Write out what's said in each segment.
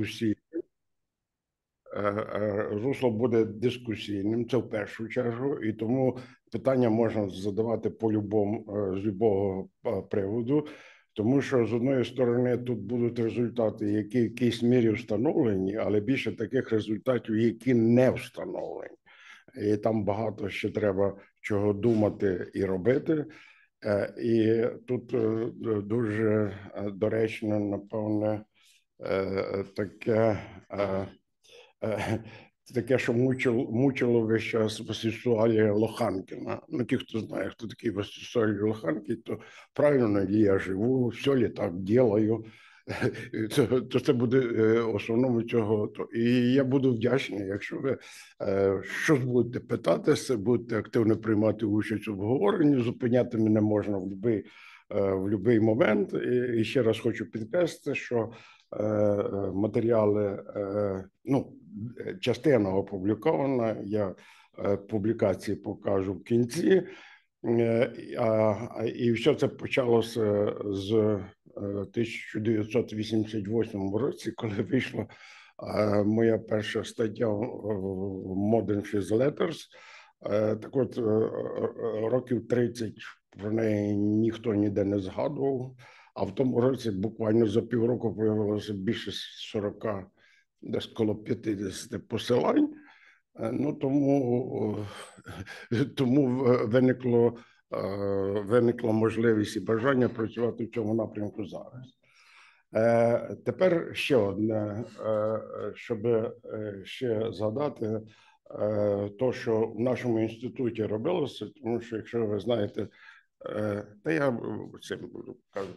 дискусійним. Русло буде дискусійним, це в першу чергу, і тому питання можна задавати по-любому, з любого приводу, тому що, з одної сторони, тут будуть результати, які в якійсь мірі встановлені, але більше таких результатів, які не встановлені. І там багато ще треба чого думати і робити. І тут дуже доречно, напевне, таке, що мучило весь час Васисуалія Лоханкіна. Ну, ті, хто знає, хто такий Васисуалій Лоханкін, то правильно, я живу, все ли так делаю. То це буде основному цього. І я буду вдячний, якщо ви щось будете питатися, будете активно приймати участь у обговоренні, зупиняти мене можна в будь-який момент. І ще раз хочу підкреслити, що матеріали, ну, частина опублікована, я публікації покажу в кінці. І все це почалося з 1988 році, коли вийшла моя перша стаття в Modern Physics Letters. Так от, років 30 про неї ніхто ніде не згадував, а в тому році буквально за півроку появилося більше 40, десь коло 50 посилань. Ну, тому виникла можливість і бажання працювати в цьому напрямку зараз. Тепер ще одне, щоб ще згадати, то, що в нашому інституті робилося, тому що, якщо ви знаєте, та я цим буду кажу,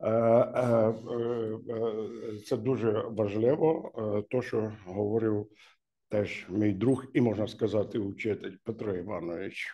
це дуже важливо, то, що говорив теж мій друг і, можна сказати, учитель Петро Іванович.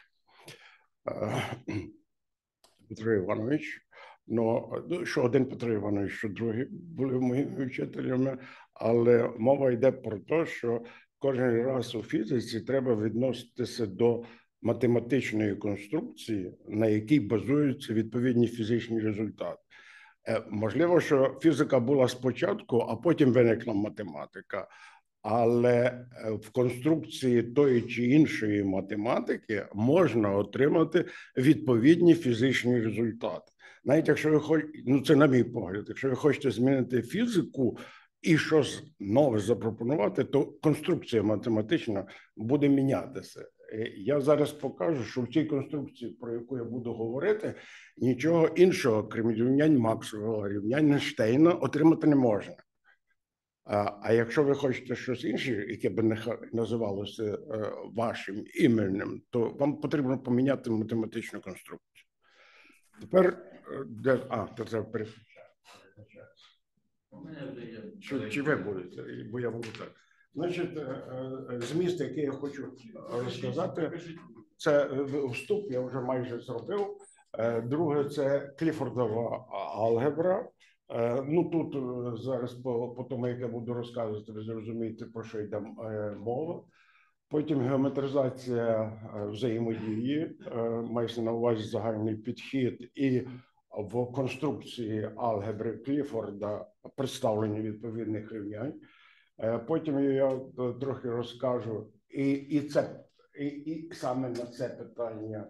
Петро Іванович, ну, що один Петро Іванович, що другий були моїми вчителями, але мова йде про те, що кожен раз у фізиці треба відноситися до математичної конструкції, на якій базуються відповідні фізичні результати. Можливо, що фізика була спочатку, а потім виникла математика. Але в конструкції тої чи іншої математики можна отримати відповідні фізичні результати. Навіть якщо ви хочете, ну це на мій погляд, якщо ви хочете змінити фізику і щось нове запропонувати, то конструкція математична буде мінятися. Я зараз покажу, що в цій конструкції, про яку я буду говорити, нічого іншого, крім рівнянь Максвелла, рівнянь Ейнштейна, отримати не можна. А якщо ви хочете щось інше, яке б не називалося вашим іменем, то вам потрібно поміняти математичну конструкцію. Тепер, то треба переключати. Чи ви будете, бо я буду так. Значить, зміст, який я хочу розказати, це вступ, я вже майже зробив. Друге, це Кліфордова алгебра. Ну, тут зараз по тому, як я буду розказувати, ви зрозумієте, про що йде мова. Потім геометризація взаємодії, мається на увазі загальний підхід, і в конструкції алгебри Кліфорда представлення відповідних рівнянь. Потім я трохи розкажу, і саме на це питання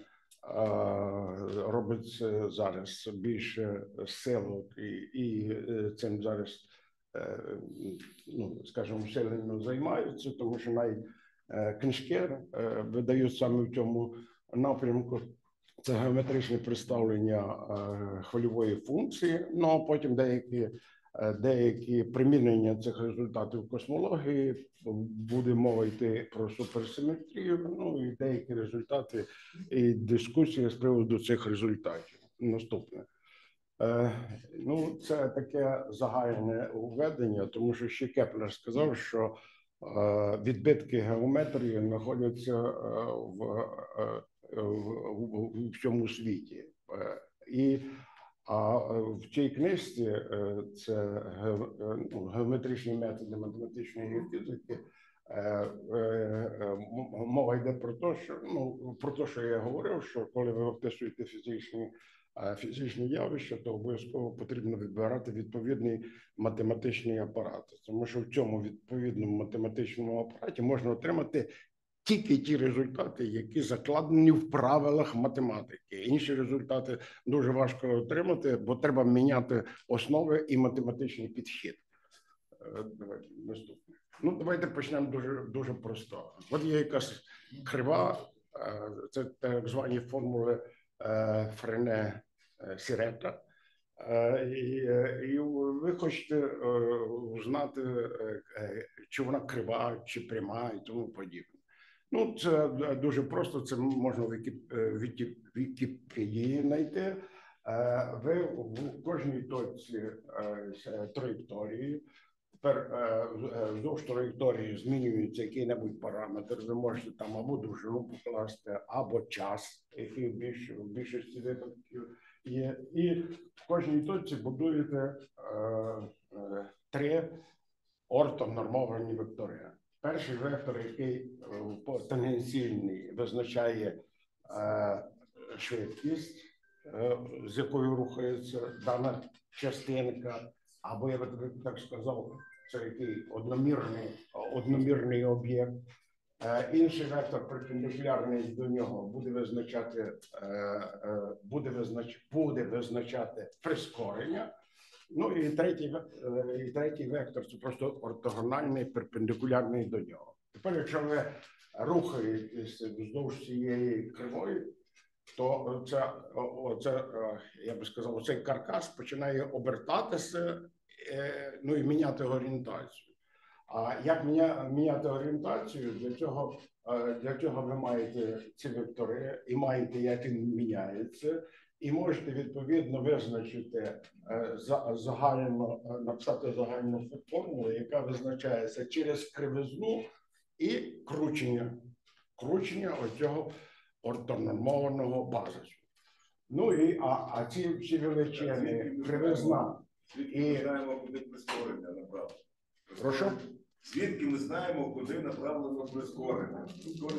робиться зараз більше силок, і цим зараз, ну, скажімо, сильно займаються, тому що навіть книжки видають саме в цьому напрямку. Це геометричне представлення хвильової функції, ну а потім деякі примінення цих результатів в космології, буде мова йти про суперсиметрію, ну і деякі результати і дискусії з приводу цих результатів. Наступне. Ну, це таке загальне введення, тому що ще Кеплер сказав, що відбитки геометрії знаходяться в всьому світі. А в цій книжці це геометричні методи математичної фізики. Мова йде про те, що, ну, про те, що я говорив, що коли ви описуєте фізичні фізичні явища, то обов'язково потрібно відбирати відповідний математичний апарат. Тому що в цьому відповідному математичному апараті можна отримати тільки ті результати, які закладені в правилах математики. Інші результати дуже важко отримати, бо треба міняти основи і математичний підхід. Давайте наступне. Ну, давайте почнемо дуже просто. От є якась крива, це так звані формули Френе-Сірета. І ви хочете узнати, чи вона крива, чи пряма і тому подібне. Ну, це дуже просто, це можна в Вікіпедії знайти. Ви в кожній точці траєкторії, тепер вздовж траєкторії змінюється який-небудь параметр, ви можете там або довжину покласти, або час, який в більшості випадків є. І в кожній точці будуєте 3 ортонормовані вектори. Перший вектор, який тангенційний, визначає швидкість, з якою рухається дана частинка, або, я би так сказав, це який одномірний об'єкт. Інший вектор, перпендикулярний до нього, буде визначати прискорення. Ну і третій вектор – це просто ортогональний, перпендикулярний до нього. Тепер, якщо ви рухаєтесь вздовж цієї кривої, то я би сказав, цей каркас починає обертатися, ну і міняти орієнтацію. А як міняти орієнтацію? Для цього ви маєте ці вектори і маєте, як він міняється, і можете відповідно визначити написати загальну формулу, яка визначається через кривизну і кручення оцього ортонормованого базису. Ну і ці всі величини, кривизна і... Куди прискорення направлено? Прошу? Звідки ми знаємо, куди направлено прискорення?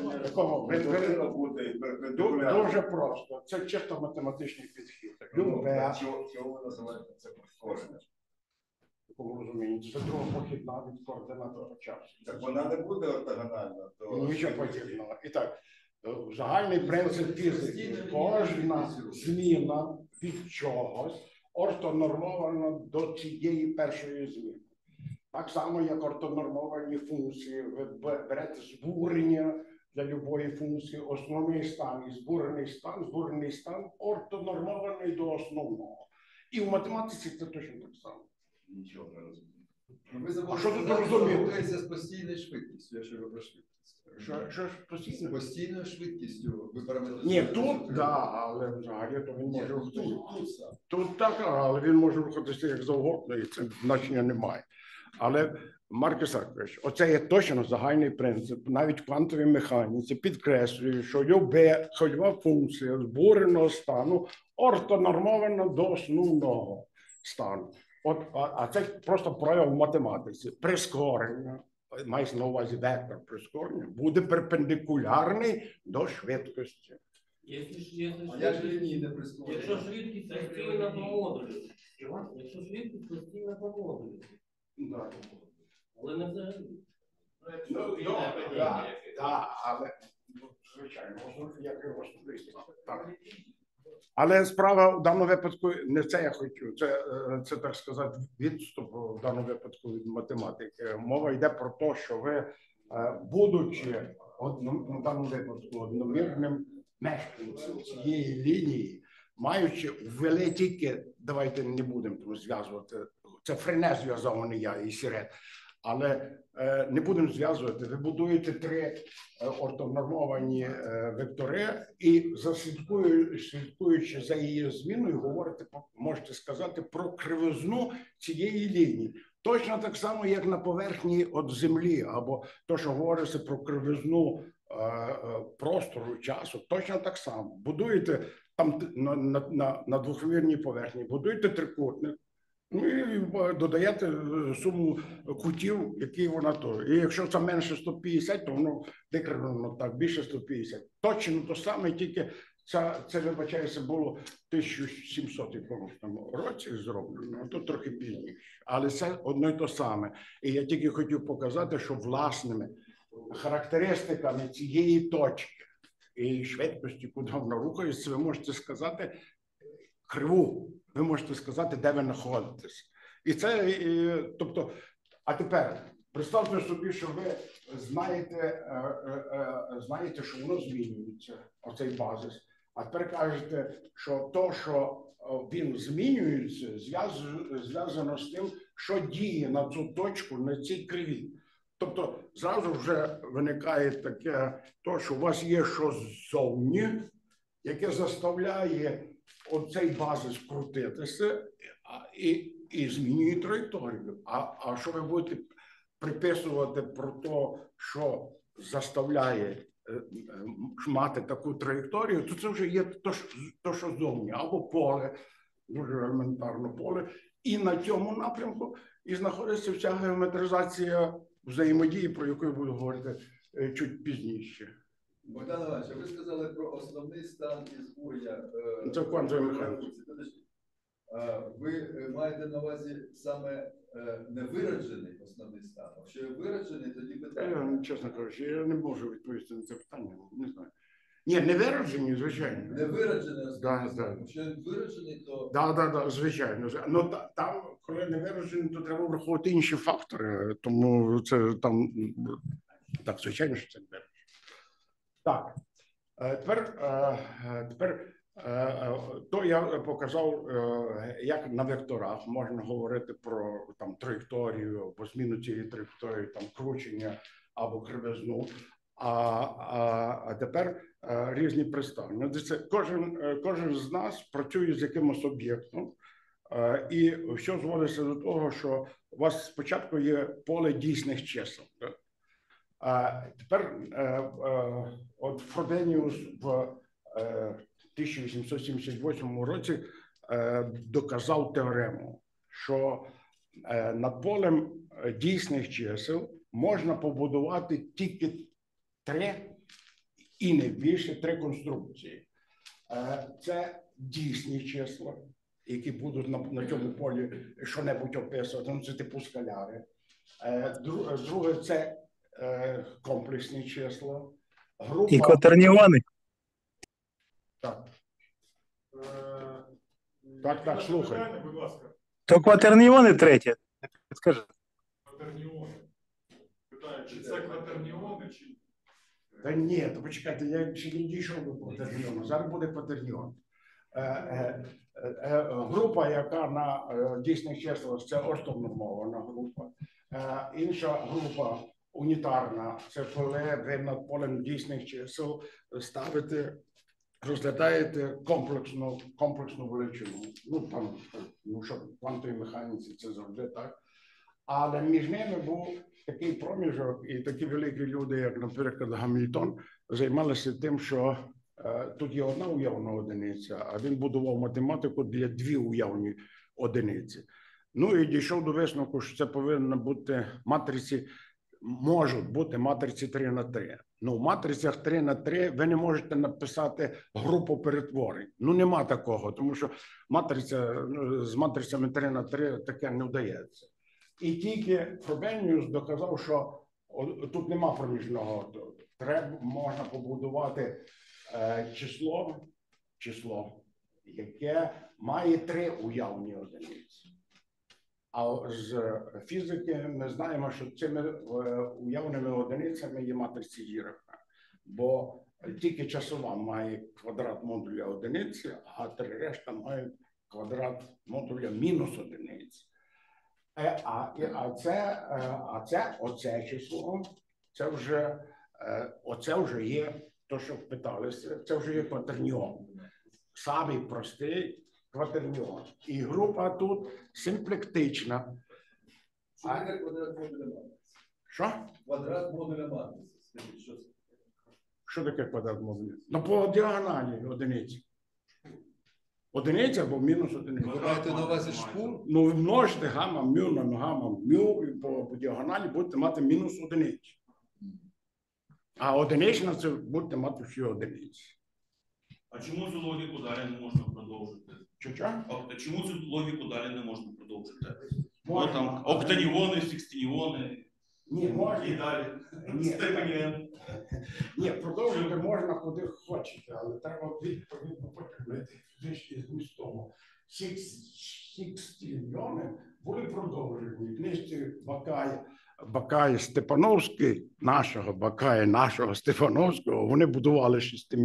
Дуже просто. Це чисто математичний підхід. Чого ви називаєте це прискорення? В якому розумінні? Це другопохідна від координатора часу. Так вона не буде ортогональна? Нічого подібного. І так, загальний принцип фізики. Кожна зміна від чогось ортонормована до цієї першої зміни. Так само, як ортонормовані функції. Ви берете збурення для любої функції, основний стан і збурений стан ортонормований до основного. І в математиці це точно так само. Нічого не розумію. А що тут розуміти? Рухається з постійною швидкістю, якщо ви про швидкість. Що ж постійно? З постійною швидкістю ви Ні, тут, так, але взагалі то він може рухатися. Тут так, але він може рухатися як завгодно, і це значення немає. Але, Марк Ісакович, оце є точно загальний принцип. Навіть в квантовій механіці підкреслює, що хвильова функція збуреного стану ортонормована до основного стану. А це просто прояв в математиці. Прискорення, мається на увазі вектор прискорення, буде перпендикулярний до швидкості. як лінійне прискорення? Якщо швидкість постійно по модулю. Якщо швидкість постійно по модулю. Але не взагалі. Так, але, звичайно, як його особисто. Але справа в даному випадку не це я хочу, це так сказати, відступ в даному випадку від математики. Мова йде про те, що ви, будучи в даному випадку одномірним мешканцем цієї лінії, маючи ввели тільки, давайте не будемо зв'язувати, це Френе зв'язав, а не я і Сірет, але не будемо зв'язувати, ви будуєте 3 ортонормовані вектори і слідкуючи за її зміною, говорите, можете сказати про кривизну цієї лінії. Точно так само, як на поверхні от землі, або то, що говориться про кривизну простору, часу, точно так само. Будуєте там на двохмірній поверхні, будуєте трикутник, ну і додаєте суму кутів, які вона то. І якщо це менше 150, то воно викривлено так, більше 150. Точно то саме, тільки Це вибачається, було в 1700 якомусь там році зроблено, а тут трохи пізніше. Але це одно й то саме. І я тільки хотів показати, що власними характеристиками цієї точки і швидкості, куди вона рухається, ви можете сказати криву, ви можете сказати, де ви знаходитесь. І це, тобто, а тепер представте собі, що ви знаєте, що воно змінюється, оцей базис. А тепер кажете, що то, що він змінюється, зв'язано з тим, що діє на цю точку, на цій криві. Тобто зразу вже виникає таке, то, що у вас є щось ззовні, яке заставляє оцей базис крутитися і змінює траєкторію. А що ви будете приписувати про те, що заставляє мати таку траєкторію, то це вже є то, що зовні, або поле, дуже елементарно поле, і на цьому напрямку і знаходиться вся геометризація взаємодії, про яку я буду говорити чуть пізніше. Богдан Іванович, ви сказали про основний стан із буря. Це квантовий механіка. Ви маєте на увазі саме невиражений основний стан? Якщо є виражений, тоді питання. Чесно кажучи, я не можу відповісти на це питання, не знаю. Ні, не виражені, звичайно. Не виражений основний стан. Якщо він виражений, то... Так, звичайно. Ну, там, коли не виражений, то треба враховувати інші фактори, тому це там, так, звичайно, що це не виражений. Так, тепер то я показав, як на векторах можна говорити про там траєкторію або зміну цієї траєкторії, там кручення або кривизну. А тепер різні представлення. Кожен з нас працює з якимось об'єктом, і що зводиться до того, що у вас спочатку є поле дійсних чисел. Тепер от Фробеніус в 1878 році доказав теорему, що над полем дійсних чисел можна побудувати тільки 3 і не більше 3 конструкції. Це дійсні числа, які будуть на цьому полі що-небудь описувати, ну, це типу скаляри. Друге, це комплексні числа. Група... І кватерніони. Так. Так, слухай. Будь ласка. То кватерніони третє. Скажи. Кватерніони. Питаю, чи це кватерніони, чи... Та ні, то почекайте, я ще не дійшов до кватерніону. Зараз буде кватерніон. Група, яка на дійсних числах, це ортонормована група. Інша група унітарна, це коли ви над полем дійсних чисел ставите, розглядаєте комплексну величину. Ну, там, що в квантовій механіці це завжди так. Але між ними був такий проміжок, і такі великі люди, як, наприклад, Гамільтон, займалися тим, що тут є одна уявна одиниця, а він будував математику для 2 уявні одиниці. Ну і дійшов до висновку, що це повинно бути матриці, можуть бути матриці 3х3. Ну, в матрицях 3х3 ви не можете написати групу перетворень. Ну, нема такого, тому що з матрицями 3х3 таке не вдається. І тільки Фробеніус доказав, що тут нема проміжного. Можна побудувати число, яке має 3 уявні одиниці. А з фізики ми знаємо, що цими уявними одиницями є матриці Гіроха. Бо тільки часова має квадрат модуля одиниці, а 3 решта мають квадрат модуля мінус одиниці. Оце число, оце вже є, то, що питалися, це вже є кватерніон. Самий простий кватерніон. І група тут симплектична. Що таке квадрат модуля матриці? Що? Квадрат модуля матриці. Скажіть, що це? Що таке квадрат модуля? Ну, по діагоналі одиниці. Одиниця або мінус одиниця. Ви маєте на увазі шпу? Ну, множите гамма мю на гамма мю, і по діагоналі будете мати мінус одиницю. А одинична це будете мати всі одиниці. А чому цю логіку далі не можна продовжити? Чи? А чому цю логіку далі не можна продовжити? Можна, Там але- октаніони, секстініони Ні, і можна. далі. Ні. Степені N. Ні, продовжувати можна куди хочете, але треба відповідно потягнути фізичні змістовно. Сікстільйони були продовжені. В книжці Бакая Степановський, нашого Степановського, вони будували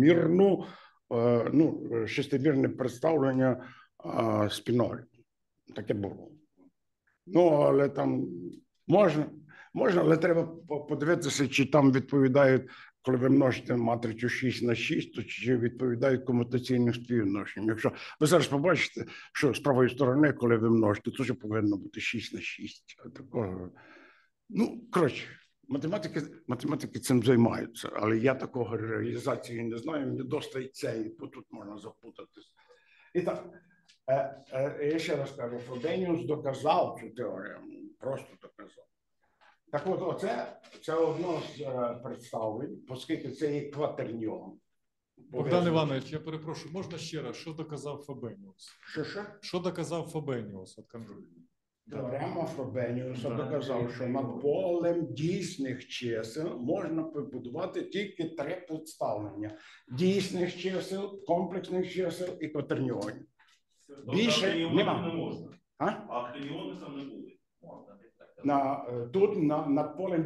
шестимірне представлення Спінозі. Таке було. Ну, але там можна, але треба подивитися, чи там відповідають, коли ви множите матрицю 6 на 6, то чи відповідають комутаційним співвідношенням. Якщо ви зараз побачите, що з правої сторони, коли ви множите, то вже повинно бути 6 на 6. Такого. Ну, коротше, математики цим займаються, але я такого реалізації не знаю, мені досить цієї, бо тут можна запутатися. І так, я ще раз кажу, Фробеніус доказав цю теорему, просто доказав. Так от, це одно з представлень, оскільки це є кватерніон. Богдан Іванович, я перепрошую, можна ще раз, що доказав Фробеніус? Що? Що доказав Фробеніус? От конкретно? Теорема Фробеніуса Да. доказав, що над полем дійсних чисел можна побудувати тільки 3 представлення: дійсних чисел, комплексних чисел і кватерніонів. Більше Октаніони нема. не можна. А? А октаніони там не були. Тут над полем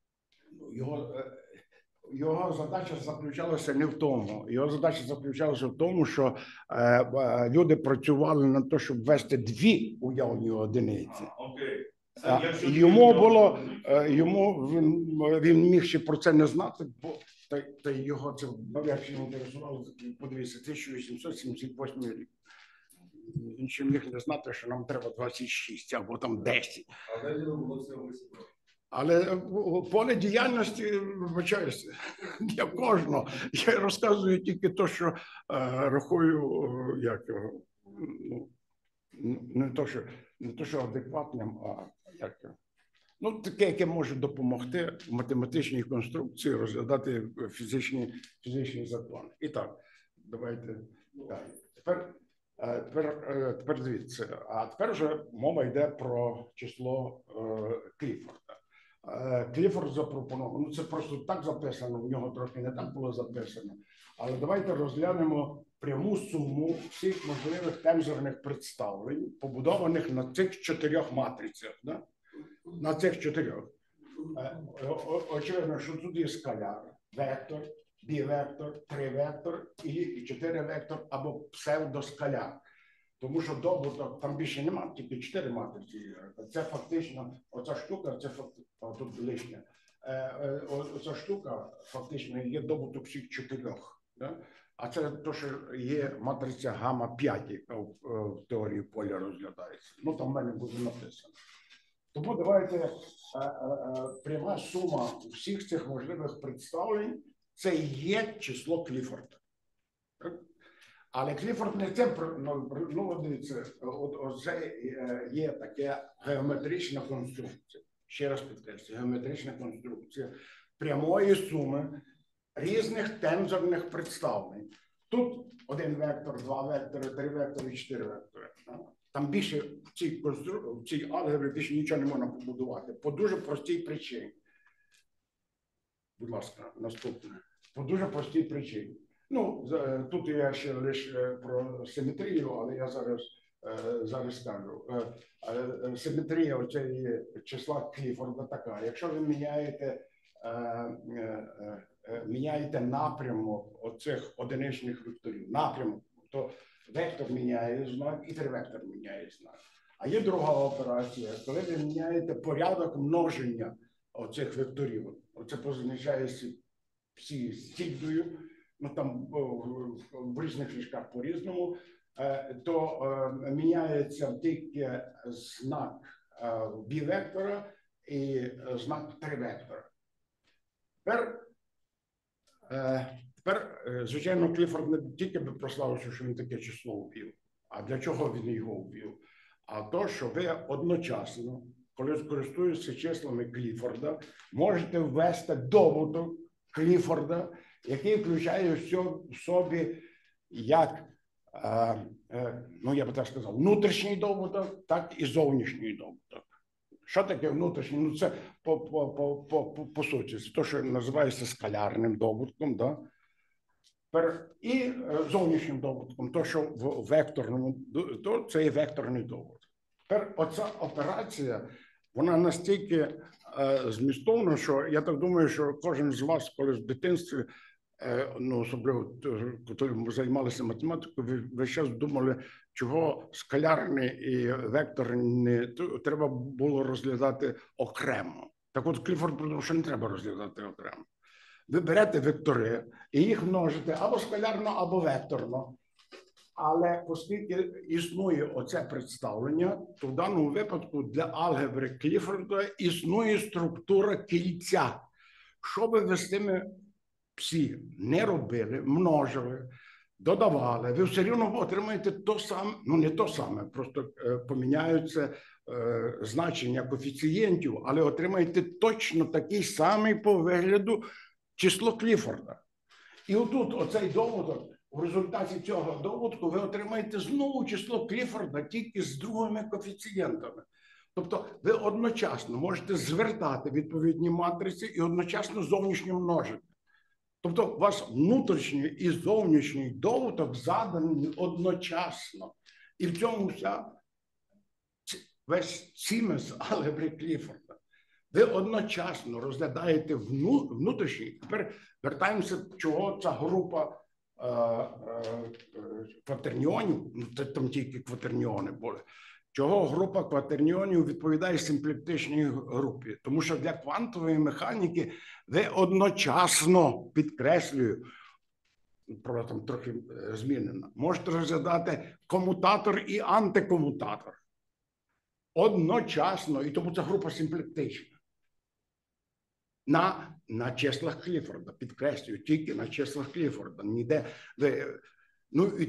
його задача заключалася не в тому. Його задача заключалася в тому, що люди працювали на те, щоб ввести 2 уявні одиниці. Окей. Йому було, він міг ще про це не знати, бо та його це навряд чи інтересувало. Подивіться, 1878 рік. Він ще міг не знати, що нам треба 26 або там 10. Але не було цього висновку. Але поле діяльності, вибачаюся, для кожного. Я розказую тільки те, що рахую, як його, не то, що адекватним, а як його. Ну, таке, яке може допомогти в математичній конструкції розглядати фізичні закони. І так, давайте далі. Тепер дивіться, а тепер вже мова йде про число Кліфорда. Кліфорд запропонував, ну це просто так записано, в нього трохи не так було записано, але давайте розглянемо пряму суму всіх можливих тензорних представлень, побудованих на цих 4 матрицях. Да? На цих 4. Очевидно, що тут є скаляр, вектор, бівектор, тривектор і 4-вектор або псевдоскаляр. Тому що добуток, там більше немає, тільки 4 матриці. Це фактично, оця штука, це тут лишня. Оця штука фактично є добуток всіх 4. Да? А це те, що є матриця гамма-5, яка в теорії поля розглядається. Ну, там в мене буде написано. Тому давайте пряма сума всіх цих можливих представлень – це є число Кліфорда. Але Кліфорд не це, дивіться, оце є така геометрична конструкція. Ще раз підкреслюю, геометрична конструкція прямої суми різних тензорних представлень. Тут 1 вектор, 2 вектори, 3 вектори, 4 вектори. Там більше в цій алгебрі більше нічого не можна побудувати. По дуже простій причині. Будь ласка, наступне. По дуже простій причині. Ну, тут я ще лише про симетрію, але я зараз скажу. Симетрія оцеї числа Кліфорда така. Якщо ви міняєте напрямок оцих одиничних векторів, напрямок, то вектор міняє знак і тривектор міняє знак. А є друга операція, коли ви міняєте порядок множення оцих векторів. Оце позначається всі стільдою, ну там в різних ліжках по-різному, то міняється тільки знак бівектора і знак тривектора. Тепер, звичайно, Кліфорд не тільки би прославився, що він таке число ввів. А для чого він його ввів? А то, що ви одночасно, коли користуєтеся числами Кліфорда, можете ввести добуток Кліфорда, який включає в собі як, ну я би так сказав, внутрішній добуток, так і зовнішній добуток. Що таке внутрішній? Ну це по суті, це те, що називається скалярним добутком, да? І зовнішнім добутком, то, що в векторному, то це є векторний добуток. Тепер оця операція, вона настільки змістовна, що я так думаю, що кожен з вас, коли в дитинстві, ну, особливо, коли займалися математикою, ви зараз думали, чого скалярний і векторний треба було розглядати окремо. Так от Кліфорд придумав, що не треба розглядати окремо. Ви берете вектори і їх множите або скалярно, або векторно. Але оскільки існує оце представлення, то в даному випадку для алгебри Кліфорда існує структура кільця. Що би ви з тими всі не робили, множили, додавали, ви все рівно отримаєте то саме, ну не то саме, просто поміняються значення коефіцієнтів, але отримаєте точно такий самий по вигляду число Кліфорда. І отут оцей добуток, в результаті цього добутку ви отримаєте знову число Кліфорда тільки з другими коефіцієнтами. Тобто ви одночасно можете звертати відповідні матриці і одночасно зовнішньо множити. Тобто у вас внутрішній і зовнішній добуток заданий одночасно. І в цьому весь цімес алгебри Кліфорда. Ви одночасно розглядаєте внутрішній. Тепер вертаємося, чого ця група кватерніонів, ну це там тільки кватерніони були, чого група кватерніонів відповідає симплектичній групі. Тому що для квантової механіки ви одночасно, підкреслюю, правда там трохи змінено, можете розглядати комутатор і антикомутатор. Одночасно, і тому ця група симплектична. На числах Кліфорда, підкреслюю, тільки на числах Кліфорда. Ніде, ну і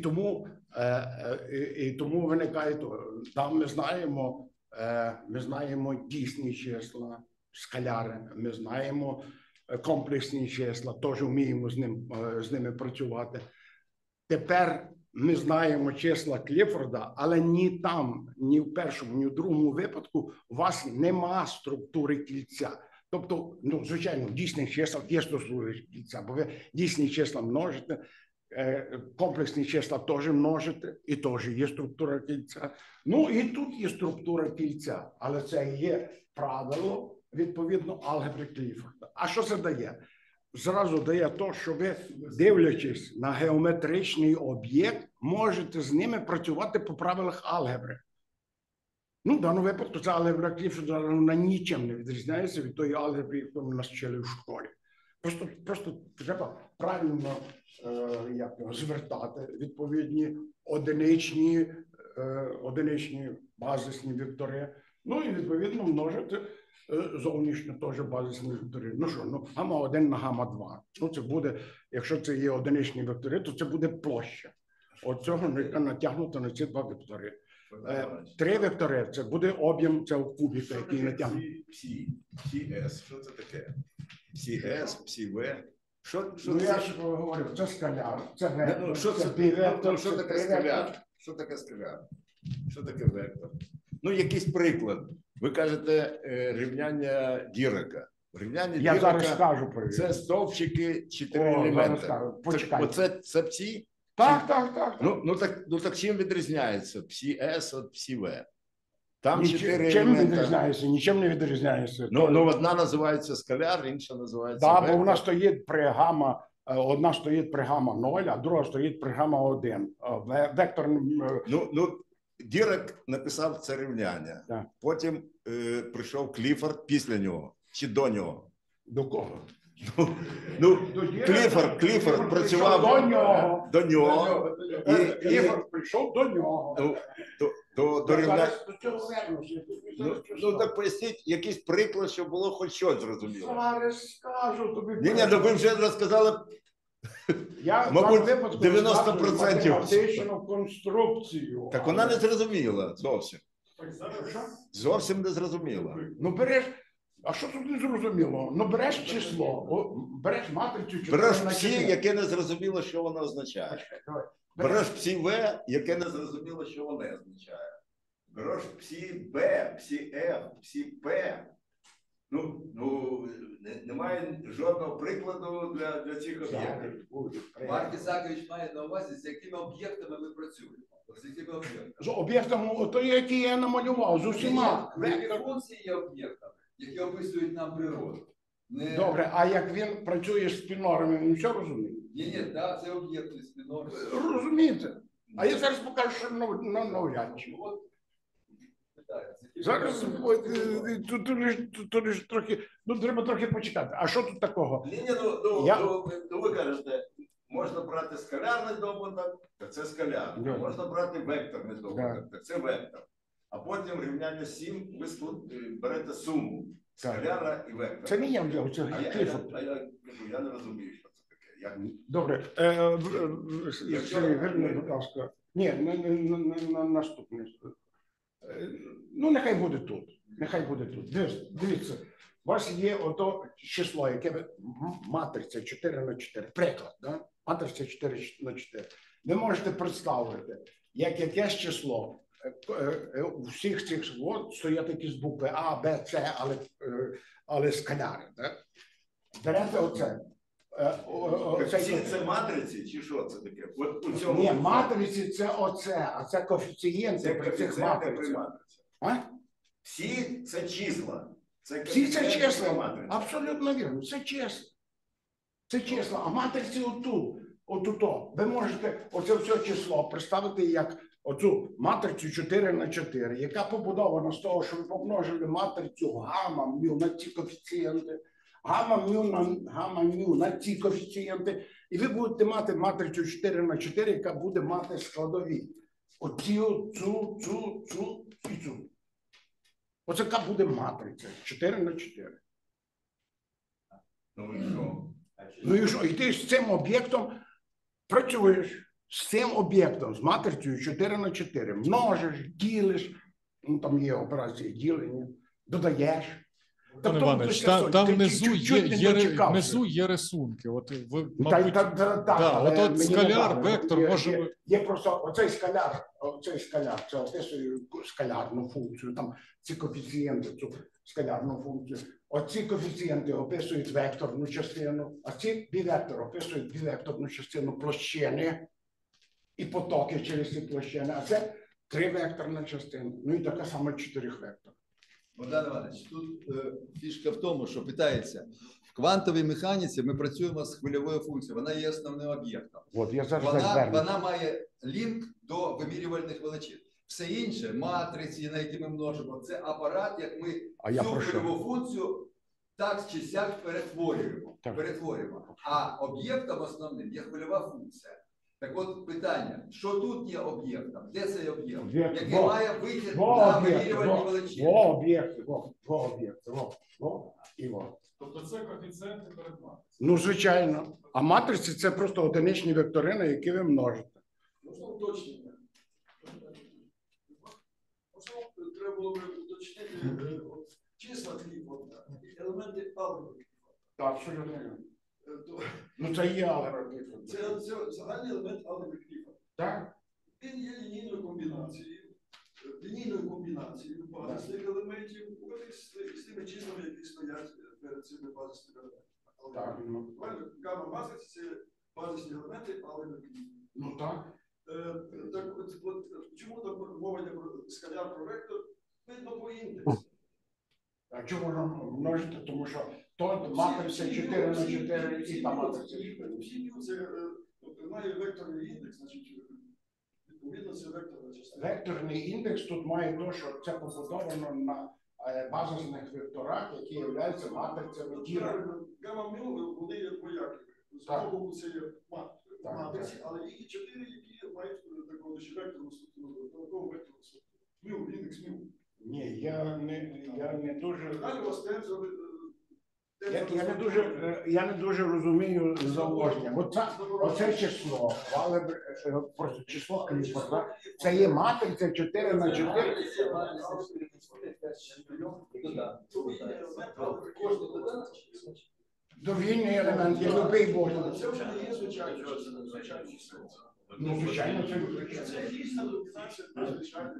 тому виникає, там ми знаємо дійсні числа, скаляри, ми знаємо комплексні числа, теж вміємо з ними працювати. Тепер ми знаємо числа Кліфорда, але ні там, ні в першому, ні в другому випадку у вас нема структури кільця. Тобто, ну, звичайно, в дійсних числах є структура кільця, бо ви дійсні числа множите, комплексні числа теж множите, і теж є структура кільця. Ну, і тут є структура кільця, але це є правило, відповідно, алгебри Кліфорда. А що це дає? Зразу дає те, що ви, дивлячись на геометричний об'єкт, можете з ними працювати по правилах алгебри. Ну, в даному випадку ця алгебра Кліфорда, вона нічим не відрізняється від тої алгебри, яку ми нас вчили в школі. Просто треба правильно звертати відповідні одиничні базисні вектори. Ну і відповідно множити зовнішньо теж базисні вектори. Ну що, ну гамма-1 на гамма-2. Ну це буде, якщо це є одиничні вектори, то це буде площа. От цього натягнуто на ці два вектори. 3 вектори, це буде об'єм цього кубіка, який натягнуто. Псі-С, що це таке? Псі-С, Псі-В. Ну я ж говорю, це скаляр, це вектор, Ну, що це це? бівектор, Що це таке тривектор. скаляр? Що таке скаляр? Що таке вектор? Ну, якийсь приклад. Ви кажете рівняння Дірека. Рівняння Я зараз Дірека скажу про – це стовпчики 4 О, зараз елементи. скажу. Так, Почекайте. оце це псі? Так. Ну так чим відрізняється псі-С від псі-В? Там 4 Чим елемента. відрізняється? Нічим не відрізняється. Ну, одна називається скаляр, інша називається Да, вектор. бо вона стоїть при гамма, одна стоїть при гамма 0, а друга стоїть при гамма 1. Вектор... Ну, Дірек написав це рівняння. Так. Потім прийшов Кліфорд після нього, чи до нього. До кого? Ну, До Дірека. Кліфорд працював до нього. до нього. Кліфорд прийшов до нього. До рівняння. Зараз до цього вернуся. Ну, так поясніть, якийсь приклад, щоб було хоч щось зрозуміло. Зараз скажу тобі. Ні, ну ви вже розказали. Я Мабуть, в випадку 90%. розказую математичну конструкцію. Так вона не зрозуміла зовсім. Що? Зовсім не зрозуміла. Ну береш, а що тут не зрозуміло? Ну береш число, береш матрицю 4 Береш на всі, 4. яке не зрозуміло, що воно означає. Почекай, давай. Береш псі В, яке не зрозуміло, що воно означає. Береш псі Б, псі Ф, псі П. Немає жодного прикладу для цих об'єктів. Марк Ісакович має на увазі, з якими об'єктами ми працюємо. З якими об'єктами. З об'єктом, то які я намалював, з усіма. Які функції є об'єктами, які описують нам природу. Добре, а як він працює з спінорами, він все розуміє? Ні, так, це об'єкти спінори. Розумієте? А я зараз покажу, що навряд чи. Зараз тут лише трохи, треба трохи почекати. А що тут такого? Ви кажете, можна брати скалярний добуток, так це скаляр. Можна брати векторний добуток, так це вектор. А потім рівняння 7 ви берете суму скаляра і вектора. Це не я, це Я не розумію, що це таке. Добре, Сергій, будь ласка. Ні, наступне. Нехай буде тут. Нехай буде тут. Дивіться, у вас є ото число, яке матриця 4х4. Приклад, да? Матриця 4х4. Ви можете представити, як якесь число у всіх цих стоять якісь букви А, Б, С, але скаляри. Да? Берете оце. Це матриці чи що це таке? Ні, матриці це оце, а це коефіцієнти при цих матрицях. Всі це числа. Всі це числа. Абсолютно вірно. Це числа. Це числа. А матриці отут. Ви можете оце все число представити як оцю матрицю 4х4, яка побудована з того, що ви помножили матрицю гамма, мю на ці коефіцієнти, гамма, мю на ці коефіцієнти, і ви будете мати матрицю 4х4, яка буде мати складові. Оцю, цю і цю. Оце яка буде матриця 4х4. Ну і що? І ти з цим об'єктом працюєш. З цим об'єктом, з матрицею 4х4. Множиш, ділиш, там є операції ділення, додаєш. Пане Іванович, там внизу є рисунки. От ви, мабуть, от скаляр, вектор, може... Є просто оцей скаляр, це описує скалярну функцію, там ці коефіцієнти, цю скалярну функцію. Оці коефіцієнти описують векторну частину, а ці бівектор описують бівекторну частину площини і потоки через ці площини, а це тривекторна частина, ну і така сама чотирьохвекторна. Богдан Іванович, тут фішка в тому, що питається, в квантовій механіці ми працюємо з хвильовою функцією, вона є основним об'єктом. Вона має лінк до вимірювальних величин. Все інше, матриці, на які ми множимо, це апарат, як ми цю хвильову функцію так чи сяк перетворюємо. А об'єктом основним є хвильова функція. Так от питання, що тут є об'єктом? Де цей об'єкт? Який має вихід на вимірювальні величини? Тобто це коефіцієнти перед матрицею? Ну, звичайно. А матриці – це просто одиничні вектори, на які ви множите. Можна уточнення? Можливо, треба було б уточнити числа Кліфорда і елементи алгебри. Так, абсолютно. Ну, це є алгебра Кліфорда. Це загальний елемент алгебри Кліфорда. Так? Він є лінійною комбінацією базисних елементів з тими числами, які стоять перед цими базисними елементами. Гамма-матриці – це базисні елементи алгебри Кліфорда. Ну так. Так от, чому там мова йде про скаляр, про вектор? Видно по індексу. А чому можна множити? Тому що то матриця 4х4 і та матриця 4. Всі це має векторний індекс, значить, відповідно, це векторна частина. Векторний індекс тут має те, що це побудовано на базисних векторах, які являються матрицями діла. Гамма-мю, вони є двоякі. З одного боку це є матриці, але їх і 4, які мають такого векторну структуру, такого векторну структуру. Мю, індекс мю. Ні, я не дуже... Далі у вас Я не дуже розумію зауваження. Оце число, просто число Кліфорда, це є матриця 4х4. Довільний елемент, є любий божий. Це вже не є звичайний число. Ну, звичайно, Це дійсно домінація надзвичайно.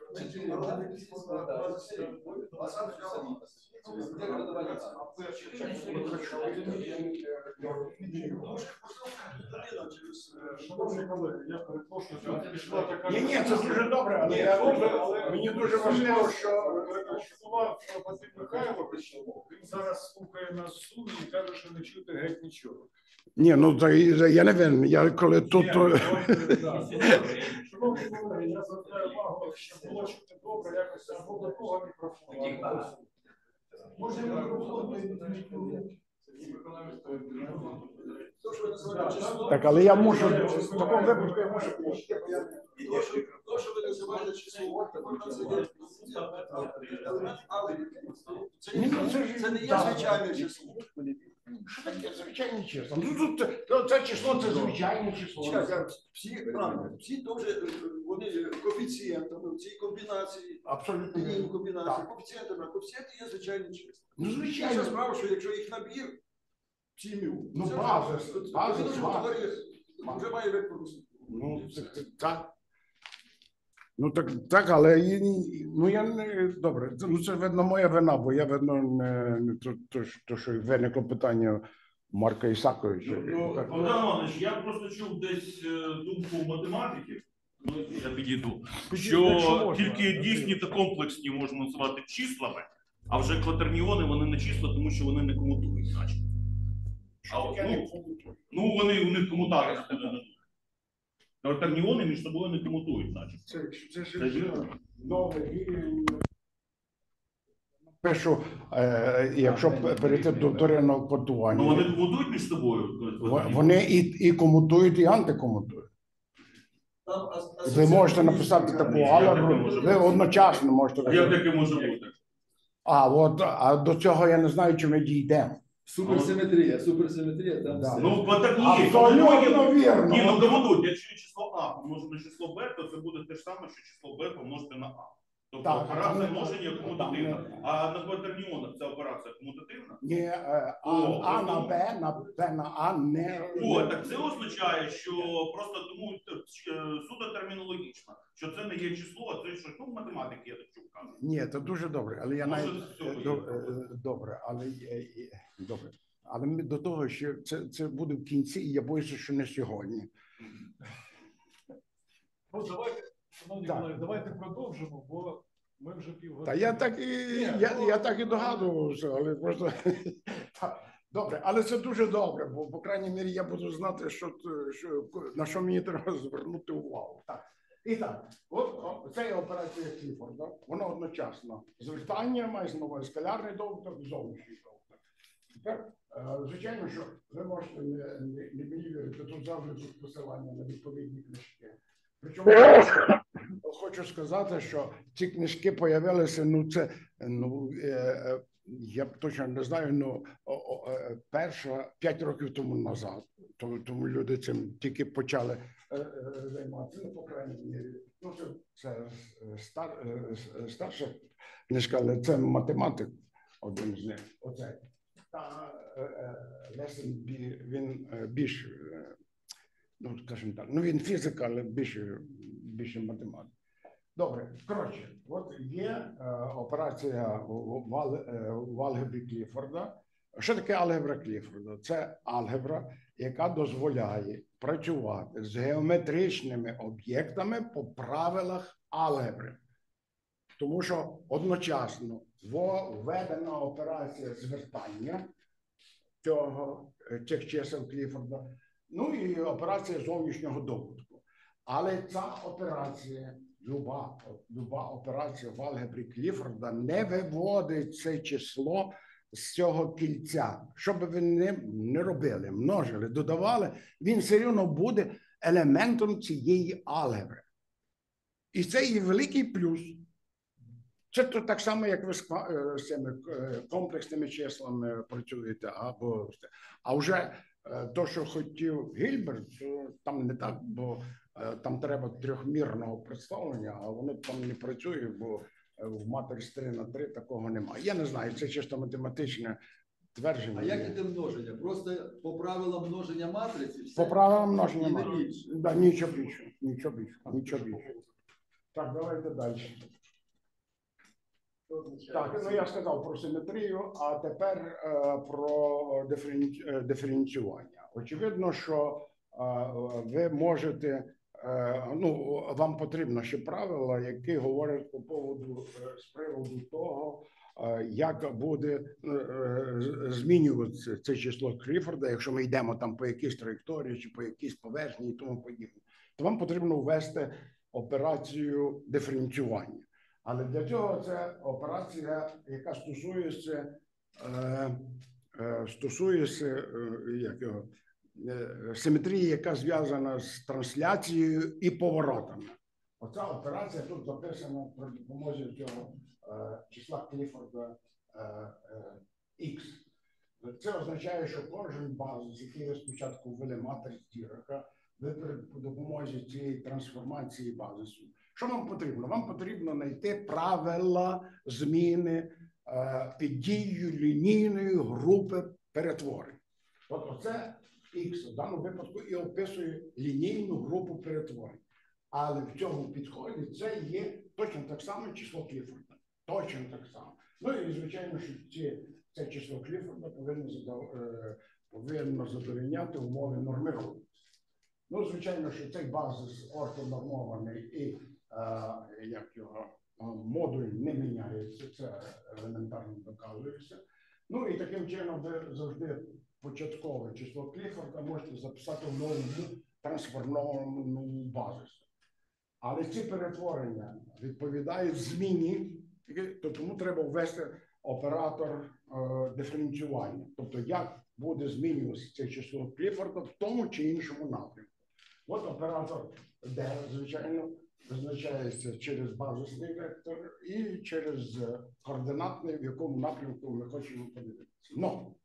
Шановні колеги, я перепрошую, що пішла така... Ні, це дуже добре, але мені дуже важливо, що Василь Михайлович, він зараз слухає нас в Сумі і каже, що не чути геть нічого. ні, ну я не винен. Я коли тут Шановні колеги, я звертаю увагу, щоб було чути добре, якось або до того мікрофону. Може, так, але я мушу в такому випадку я мушу. то, що ви називаєте число, це елемент алгебри. Це не є звичайне число. Що таке звичайне число? Ну, це число, це звичайне число. Всі правильно, всі теж вони коефіцієнтами в цій комбінації, Абсолютно. лінійній комбінації, Так. коефіцієнтами, а коефіцієнти є звичайні числа. Ну, Інша звичайно. справа, що якщо їх набір, 7, Ну, це базис, вже має векторну структуру. Ну, так. Ну, так, але ну, я не, добре, ну, це, видно, моя вина, бо я, видно, не то, що виникло питання Марка Ісаковича. Богдан Іванович, я просто чув десь думку математиків, ну, я підійду, що тільки дійсні та комплексні можна називати числами, а вже кватерніони, вони не числа, тому що вони не комутують, значить. Ну, вони у них комутації не дадуть. Кватерніони між собою не комутують, значить. Це ж добре. Пишу, якщо перейти до вторинного кодування. Ну, вони комутують між собою. Вони і комутують, і антикомутують. Ви можете написати таку алгебру, ви одночасно можете. Як таке може бути? А до цього я не знаю, чи ми дійдемо. Суперсиметрія, там Да. все. Ну, Абсолютно вірно. Ні, ну комутують. Якщо число А помножити на число Б, то це буде те ж саме, що число Б помножити на А. Тобто Так, операція там- множення там- комутативна. А на кватерніонах ця операція комутативна? Ні, А на Б, на А не. О, так це означає, що просто тому суто термінологічно, що це не є число, а це щось, ну, в математики я так чув кажу. Ні, це дуже добре, але я Може, навіть з цього є. добре, але добре. Але ми до того, що це буде в кінці, і я боюся, що не сьогодні. Ну, давайте, шановні Так. колеги, давайте продовжимо, бо ми вже Та півгодини. я так і догадувався, але просто так, добре, але це дуже добре, бо по крайній мірі я буду знати, на що мені треба звернути увагу. Так. І так, от це є операція Кліфорда, вона одночасно звертання, має на увазі скалярний довготок, зовнішній довготок. Тепер, звичайно, що ви можете не мені вірити, тут завжди тут посилання на відповідні книжки. Причому хочу сказати, що ці книжки появилися, я точно не знаю, перша 5 років тому назад. Тому люди цим тільки почали займатися, по крайній мірі. Ну, це старша книжка, але це математик, один з них. Оцей. Та Лесен, він більш, ну, скажімо так, він фізик, але більше математик. Добре, коротше, от є операція в алгебрі Кліфорда. Що таке алгебра Кліфорда? Це алгебра, яка дозволяє працювати з геометричними об'єктами по правилах алгебри. Тому що одночасно введена операція звертання цих чисел Кліфорда, ну і операція зовнішнього доводку. Але ця операція, люба операція в алгебрі Кліфорда не виводить це число з цього кільця. Що би ви не робили, множили, додавали, він все рівно буде елементом цієї алгебри. І це є великий плюс. Це так само, як ви з цими комплексними числами працюєте. А вже то, що хотів Гільберт, там не так, бо там треба трьохмірного представлення, а воно там не працює, бо в матрix 3 на 3 такого немає. Я не знаю, це чисто математичне твердження. А як іде множення? Просто по правилам множення матриці? Все? По правилам множення І не матриці. більше. Да, нічого більше. Нічого більше. Так, давайте далі. Так, ну я сказав про симетрію, а тепер про диференціювання. Очевидно, що ви можете, ну, вам потрібно ще правила, які говорять по поводу, з приводу того, як буде змінюватися це число Кліфорда, якщо ми йдемо там по якійсь траєкторії чи по якійсь поверхні і тому подібне. То вам потрібно ввести операцію диференціювання. Але для цього це операція, яка стосується симетрії, яка зв'язана з трансляцією і поворотами. Оця операція тут записана при допомозі цього числа Кліфорда X. Це означає, що кожен базис, який ви спочатку ввели матриць Дірака, ви при допомозі цієї трансформації базису. Що вам потрібно? Вам потрібно знайти правила зміни під дією лінійної групи перетворень. От оце X в даному випадку і описує лінійну групу перетворень. Але в цьому підході це є точно так само число Кліфорда. Точно так само. Ну і звичайно, що це число Кліфорда повинно задовольняти умови нормировки. Ну, звичайно, що цей базис ортонормований і модуль не міняється, це елементарно доказується. Ну і таким чином ви завжди початкове число Кліфорда можете записати в новому трансформованому базису. Але ці перетворення відповідають зміні, то тому треба ввести оператор диференціювання. Тобто, як буде змінюватися це число Кліфорда в тому чи іншому напрямку. От оператор D, звичайно, визначається через базисний вектор і через координатний, в якому напрямку ми хочемо подивитися. Ну,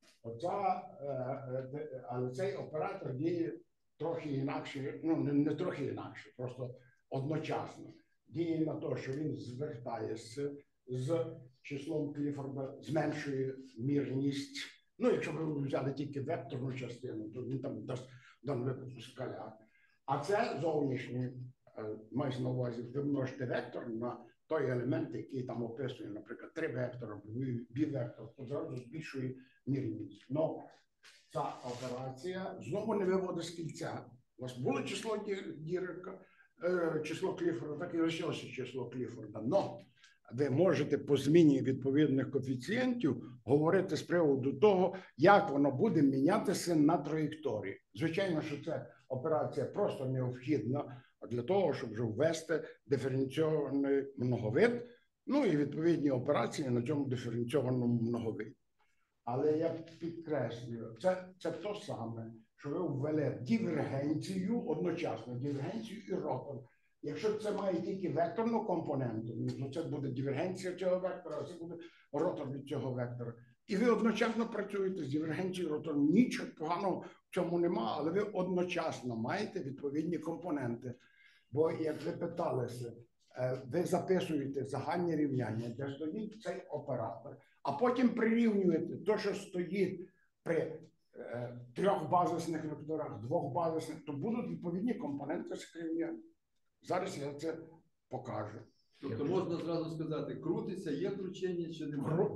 але цей оператор діє трохи інакше, ну не трохи інакше, просто одночасно. Діє на те, що він звертається з числом Кліфорда, зменшує мірність. Ну, якщо ви взяли тільки векторну частину, то він там дасть в даному випадку скаляр. А це зовнішній, мається на увазі, ви множите вектор на той елемент, який там описує, наприклад, 3 вектора, бівектор, то зразу збільшує мірність. Но ця операція знову не виводить з кільця. У вас було число Дірака, число Кліфорда, так і лишилося число Кліфорда. Но ви можете по зміні відповідних коефіцієнтів говорити з приводу того, як воно буде мінятися на траєкторії. Звичайно, що це операція просто необхідна для того, щоб вже ввести диференційований многовид, ну і відповідні операції на цьому диференційованому многовиді. Але я підкреслюю, це то саме, що ви ввели дивергенцію одночасно, дивергенцію і ротор. Якщо це має тільки векторну компоненту, то це буде дивергенція цього вектора, а це буде ротор від цього вектора. І ви одночасно працюєте з дивергенцією ротором. Нічого поганого в цьому нема, але ви одночасно маєте відповідні компоненти. Бо, як ви питалися, ви записуєте загальні рівняння, де стоїть цей оператор, а потім прирівнюєте те, що стоїть при 3 базисних векторах, 2 базисних, то будуть відповідні компоненти з рівняння. Зараз я це покажу. Тобто можна зразу сказати, крутиться, є кручення чи немає?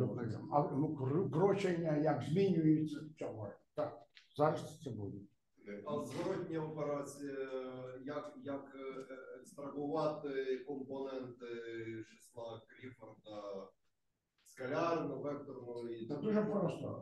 Кручення, як змінюється, цього. Так, зараз це буде. А зворотня операція, як екстрагувати компоненти числа Кліфорда скалярно, векторно і... Це дуже просто.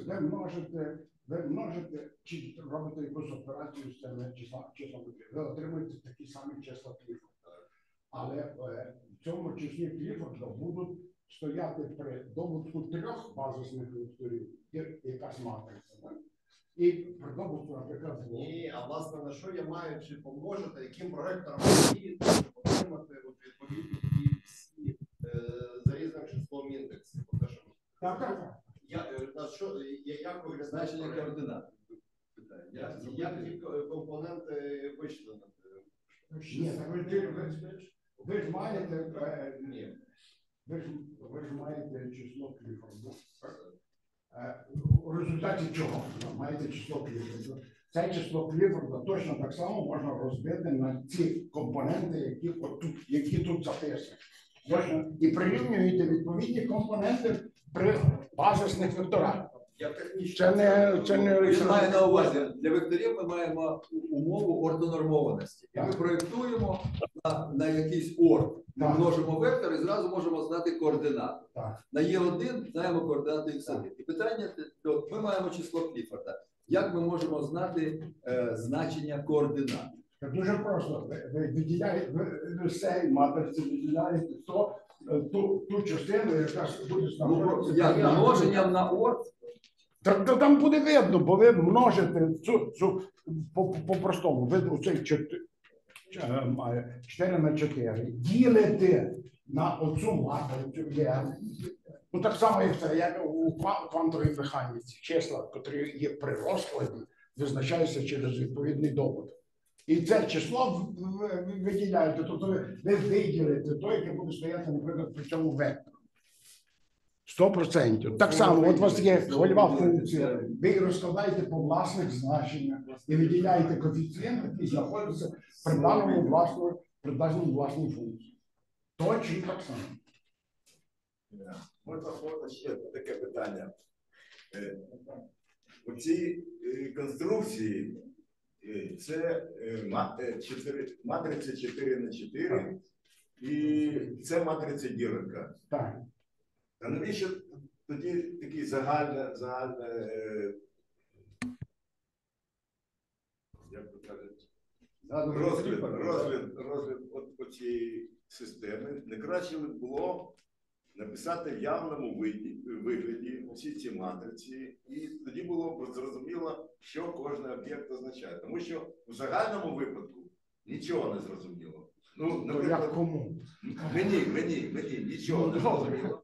Ви множите, чи робите якусь операцію з цими числами, ви отримуєте такі самі числа Кліфорда. Але в цьому числі Кліфорда будуть стояти при добутку 3 базисних векторів, якась матриця. І при добутку, наприклад, ні, а власне на що я маю чи помножити, яким проектором діяти, щоб отримати відповідні всі за різним числом індексів. Так. Як виглядає значення координат? Як ті компоненти вийшли? Ні, ви ж маєте число Кліфорда. У результаті чого? Маєте число Кліфорда. Це число Кліфорда точно так само можна розбити на ці компоненти, які тут записані. Точно. І прирівнюєте відповідні компоненти при базисних векторах. Це не Він має на увазі, для векторів ми маємо умову ортонормованості. І ми проєктуємо на якийсь орд. Ми множимо вектор і зразу можемо знати координати. На Е1 знаємо координати X1. І питання, то ми маємо число Кліфорда. Як ми можемо знати значення координат? Дуже просто. Ви виділяєте, ви з цієї матриці виділяєте ту частину, яка буде знаходитися. Як множенням на орд? То там буде видно, бо ви множите по-простому. Ви оцей 4 на 4 ділите на оцю матрицю. Ну, так само, як це, як у квантовій механіці. Числа, які є при розкладі, визначаються через відповідний добуток. І це число ви виділяєте, тобто ви виділите той, яке буде стояти, наприклад, при цьому векторі. 100%. Так само, от у вас є хвильова функція, ви її розкладаєте по власних значеннях і виділяєте коефіцієнт, який знаходиться при даному власній функції. Точно так само. Можна ще таке питання. У цій конструкції це матриця 4 на 4 і це матриця Дірака. Так. А навіщо тоді такий загальний розгляд цієї системи? Не краще було написати в явному вигляді всі ці матриці, і тоді було б зрозуміло, що кожен об'єкт означає. Тому що в загальному випадку нічого не зрозуміло. Ну, наприклад, як кому? Мені нічого не зрозуміло.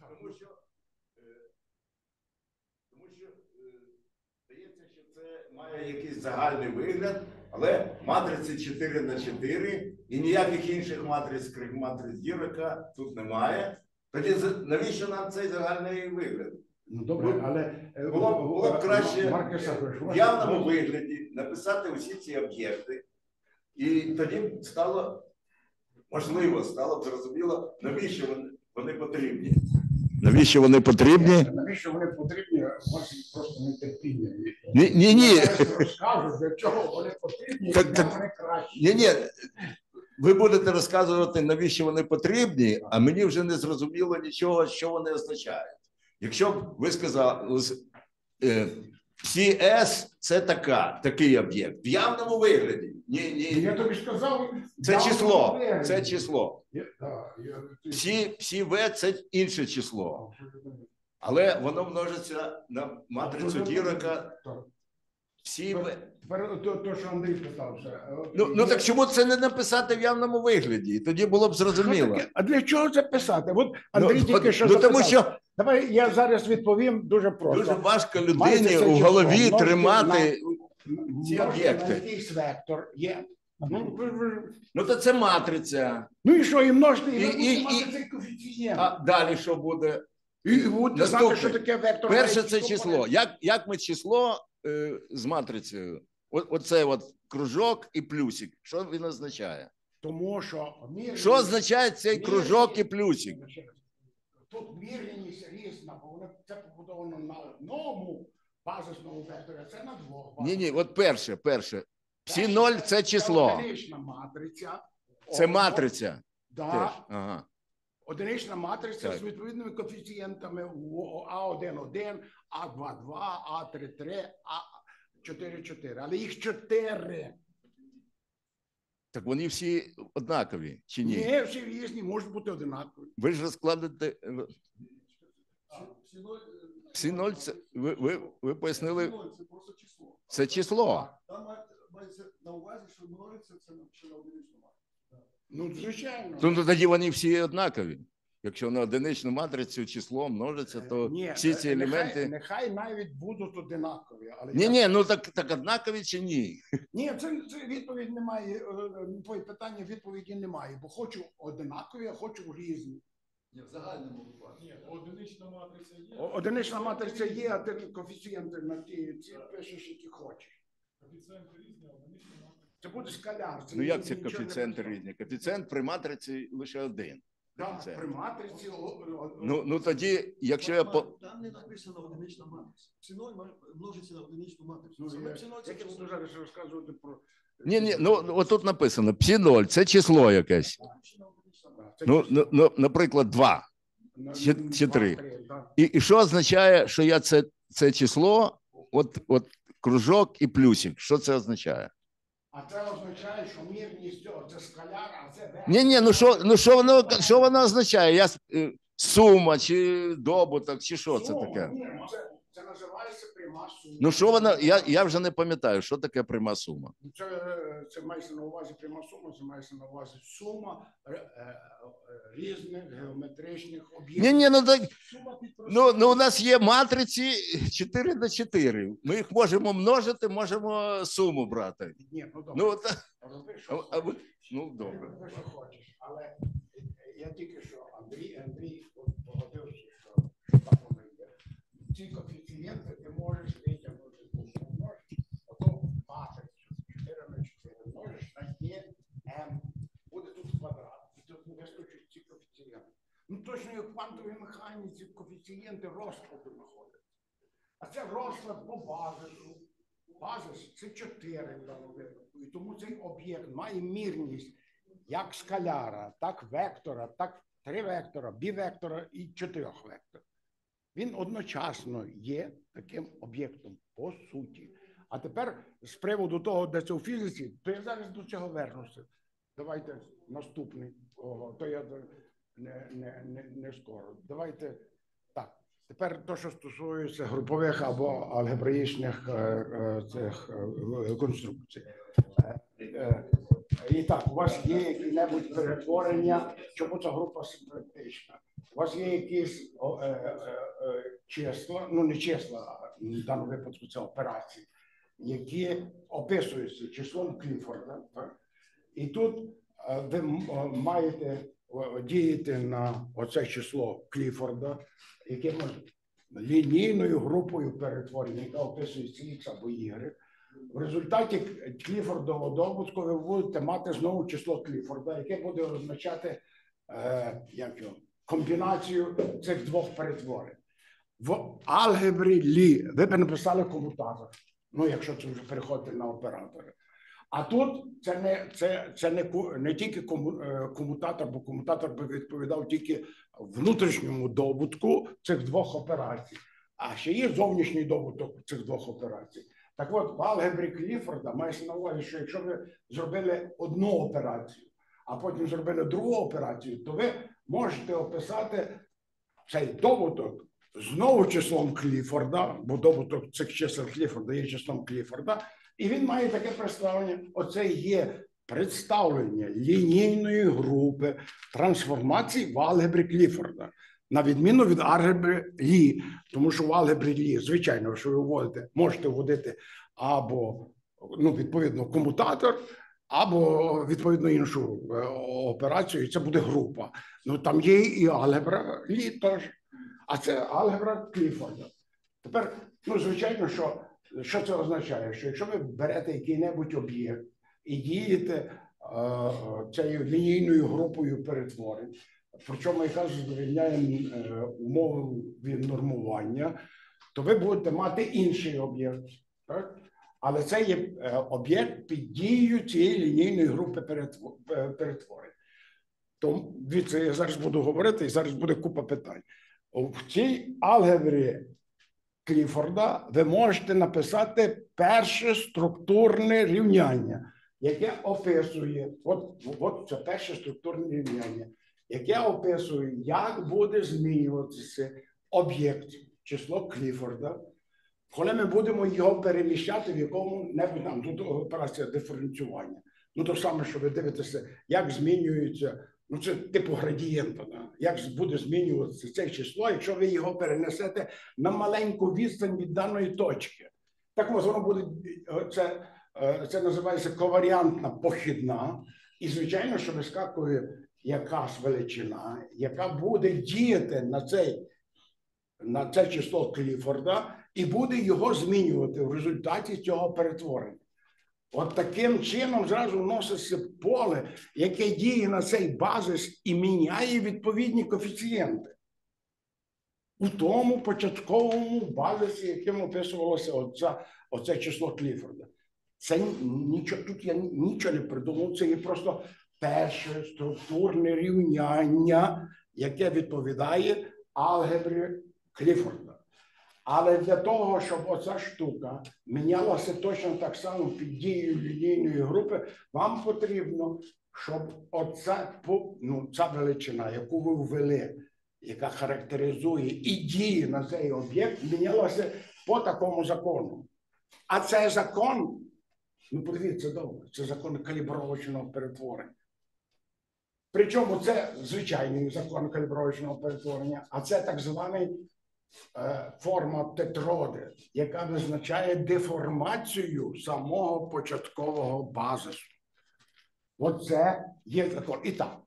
Тому що здається, що це має якийсь загальний вигляд, але матриці 4 на 4 і ніяких інших матриць, крім матриць Дірака, тут немає. Тоді навіщо нам цей загальний вигляд? Ну, добре, але було б краще в явному вигляді написати усі ці об'єкти, і тоді стало можливо, стало б зрозуміло, навіщо вони потрібні. Навіщо вони потрібні? Навіщо вони потрібні? У вас просто нетерпіння. Ні. Я розкажу, для чого вони потрібні, і для вони кращі. Ні. Ви будете розказувати, навіщо вони потрібні, а мені вже не зрозуміло нічого, що вони означають. Якщо б ви сказали, CS – це такий об'єкт, в явному вигляді. Я тобі сказав, це число. Всі В – це інше число. Але воно множиться на матрицю Дірака. Всі В. Тепер то, що Андрій питався. Ну так чому це не написати в явному вигляді? І тоді було б зрозуміло. А для чого це писати? От Андрій тільки що запитав. Тому що давай я зараз відповім дуже просто. Дуже важко людині у голові тримати ці об'єкти. Якийсь вектор є. Ну то це матриця. Ну і що, і множити, і мати цей коефіцієнт. А далі що буде? І будете знати, що таке вектор. Перше це число. Як ми число з матрицею? Оце от кружок і плюсик. Що він означає? Тому що... Що означає цей кружок і плюсик? Тут мірність різна, бо це побудовано на одному базисному векторі, а це на двох. Ні, от перше. Всі 0 – це число. Одинична матриця. Це матриця. Так. Ага. Одинична матриця з відповідними коефіцієнтами А1,1, А2,2, А3,3, А4,4. Але їх 4. Так вони всі однакові, чи ні? Ні, всі різні, можуть бути однакові. Ви ж розкладете... Всі 0 – це... Ви пояснили... Це просто число. Це число. Там мається на увазі, що множиться це ще на одиничну матрицю. Ну, звичайно. Ну, тоді вони всі однакові. Якщо на одиничну матрицю число множиться, то всі ці елементи... Нехай навіть будуть одинакові. Ні, ну так однакові чи ні? Ні, це відповідь немає. Твоє питання відповіді немає, бо хочу одинакові, а хочу різні. Ні, в загальному випадку. Ні, одинична матриця є. Одинична матриця є, а ти коефіцієнти на ті пишеш, які хочеш. Коефіцієнти різні, одинична матриця. Це буде скаляр. Ну як це коефіцієнти різні? Коефіцієнт при матриці лише один. Так, при матриці. Ну тоді, якщо я Там не написано одинична матриця. Псі0 множиться на одиничну матрицю. Ну, Саме псі0 це як я буду число. зараз розказувати про... Ні, ну отут написано π0, це число якесь. Це Ну, наприклад, 2 чи 3. І що означає, що я це число, от кружок і плюсик, що це означає? А це означає, що мірність це скаляр, а це вектор. Ні, що воно означає? Сума, чи добуток, чи що це таке? Це називається пряма сума. Ну що воно, я вже не пам'ятаю, що таке пряма сума. Це мається на увазі пряма сума, це мається на увазі сума різних геометричних об'єктів. Ні, ну у нас є матриці 4×4. Ми їх можемо множити, можемо суму брати. Ні, ну добре. Ну, добре. Роби, що хочеш, але я тільки що Андрій погодився, що так воно є. Ці коефіцієнти ти можеш витягнути, помножити, ото матрицю 4×4 множиш на ЕМ. Буде тут квадрат, і тут не вистачить ці коефіцієнти. Ну точно як в квантовій механіці коефіцієнти розкладу знаходять. А це розклад по базису. Базис – це 4 в даному випадку. І тому цей об'єкт має мірність як скаляра, так вектора, так 3 вектора, бівектора і 4 вектора. Він одночасно є таким об'єктом, по суті. А тепер з приводу того, де це у фізиці, то я зараз до цього вернуся. Давайте наступний. То я не скоро. Давайте так. Тепер те, що стосується групових або алгебраїчних цих конструкцій. І так, у вас є які-небудь перетворення, чому ця група симметрична? У вас є якісь числа, ну не числа, а в даному випадку це операції, які описуються числом Кліфорда. І тут ви маєте діяти на оце число Кліфорда, яке може лінійною групою перетворення, яка описується X або Y. В результаті Кліфордового добутку ви будете мати знову число Кліфорда, яке буде означати комбінацію цих двох перетворень. В алгебрі Лі ви б написали комутатор, ну якщо це вже переходити на оператори. А тут це не тільки комутатор, бо комутатор би відповідав тільки внутрішньому добутку цих двох операцій, а ще є зовнішній добуток цих двох операцій. Так от, в алгебрі Кліфорда мається на увазі, що якщо ви зробили одну операцію, а потім зробили другу операцію, то ви можете описати цей добуток знову числом Кліфорда, бо добуток цих чисел Кліфорда є числом Кліфорда, і він має таке представлення. Оце є представлення лінійної групи трансформацій в алгебрі Кліфорда. На відміну від алгебри Лі. Тому що в алгебрі Лі, звичайно, що ви вводите, можете вводити або, відповідно, комутатор, або, відповідно, іншу операцію, і це буде група. Ну, там є і алгебра Лі теж. А це алгебра Кліфорда. Тепер, звичайно, що це означає? Що якщо ви берете який-небудь об'єкт і дієте цією лінійною групою перетворень, причому яка задовольняє умови нормування, то ви будете мати інший об'єкт. Але це є об'єкт під дією цієї лінійної групи перетворень. Тому, дивіться, я зараз буду говорити, і зараз буде купа питань. В цій алгебрі Кліфорда ви можете написати перше структурне рівняння, яке описує, от це перше структурне рівняння, яке описує, як буде змінюватися об'єкт, число Кліфорда, коли ми будемо його переміщати в якому-небудь там, тут операція диференціювання. То саме, що ви дивитеся, як змінюється, це типу градієнта, як буде змінюватися це число, якщо ви його перенесете на маленьку відстань від даної точки. Так ось воно буде, це називається коваріантна похідна, і звичайно, що вискакує якась величина, яка буде діяти на це число Кліфорда і буде його змінювати в результаті цього перетворення. От таким чином зразу вноситься поле, яке діє на цей базис і міняє відповідні коефіцієнти. У тому початковому базисі, яким описувалося оце число Кліфорда. Це нічого, тут я нічого не придумав, це є просто перше структурне рівняння, яке відповідає алгебрі Кліфорда. Але для того, щоб оця штука мінялася точно так само під дією лінійної групи, вам потрібно, щоб ця величина, яку ви ввели, яка характеризує і діє на цей об'єкт, мінялася по такому закону. А цей закон, подивіться добре, це закон калібровочного перетворення. Причому це звичайний закон калібровочного перетворення, а це так званий форма тетроди, яка визначає деформацію самого початкового базису. Оце є закон. І так,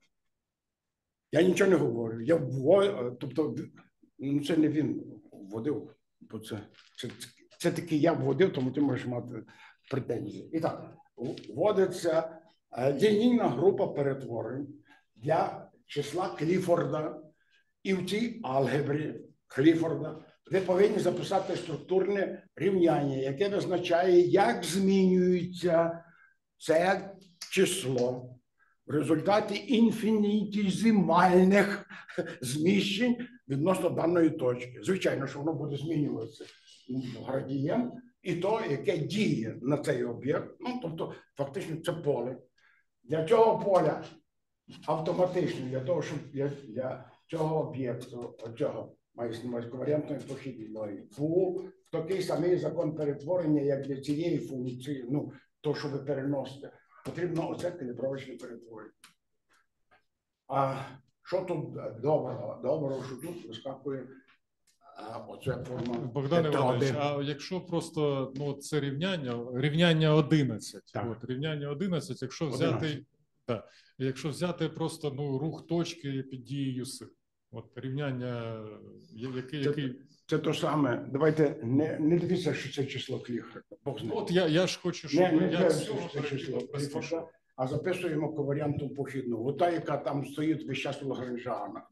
я нічого не говорю. Тобто, це не він вводив, бо це таки я вводив, тому ти можеш мати претензії. І так, вводиться лінійна група перетворень для числа Кліфорда, і в цій алгебрі Кліфорда ви повинні записати структурне рівняння, яке визначає, як змінюється це число в результаті інфінітізимальних зміщень відносно даної точки. Звичайно, що воно буде змінюватися градієнт і то, яке діє на цей об'єкт. Тобто, фактично, це поле. Для цього поля автоматично, для того, щоб для цього об'єкту, має коваріантної похідної, в такий самий закон перетворення, як для цієї функції, то, що ви переносите, потрібно оце калібровочне перетворення. А що тут доброго? Доброго, що тут вискакує оця форма. Богдан Іванович, а якщо просто це рівняння 11, рівняння 11, якщо взяти, якщо взяти просто рух точки під дією сил. Рівняння, який... Це то саме. Давайте не дивіться, що це число Кліфорда. Я ж хочу, щоб це число Кліфорда, а записуємо коваріантну похідну. Ота, яка там стоїть весь час в Лагранжанах.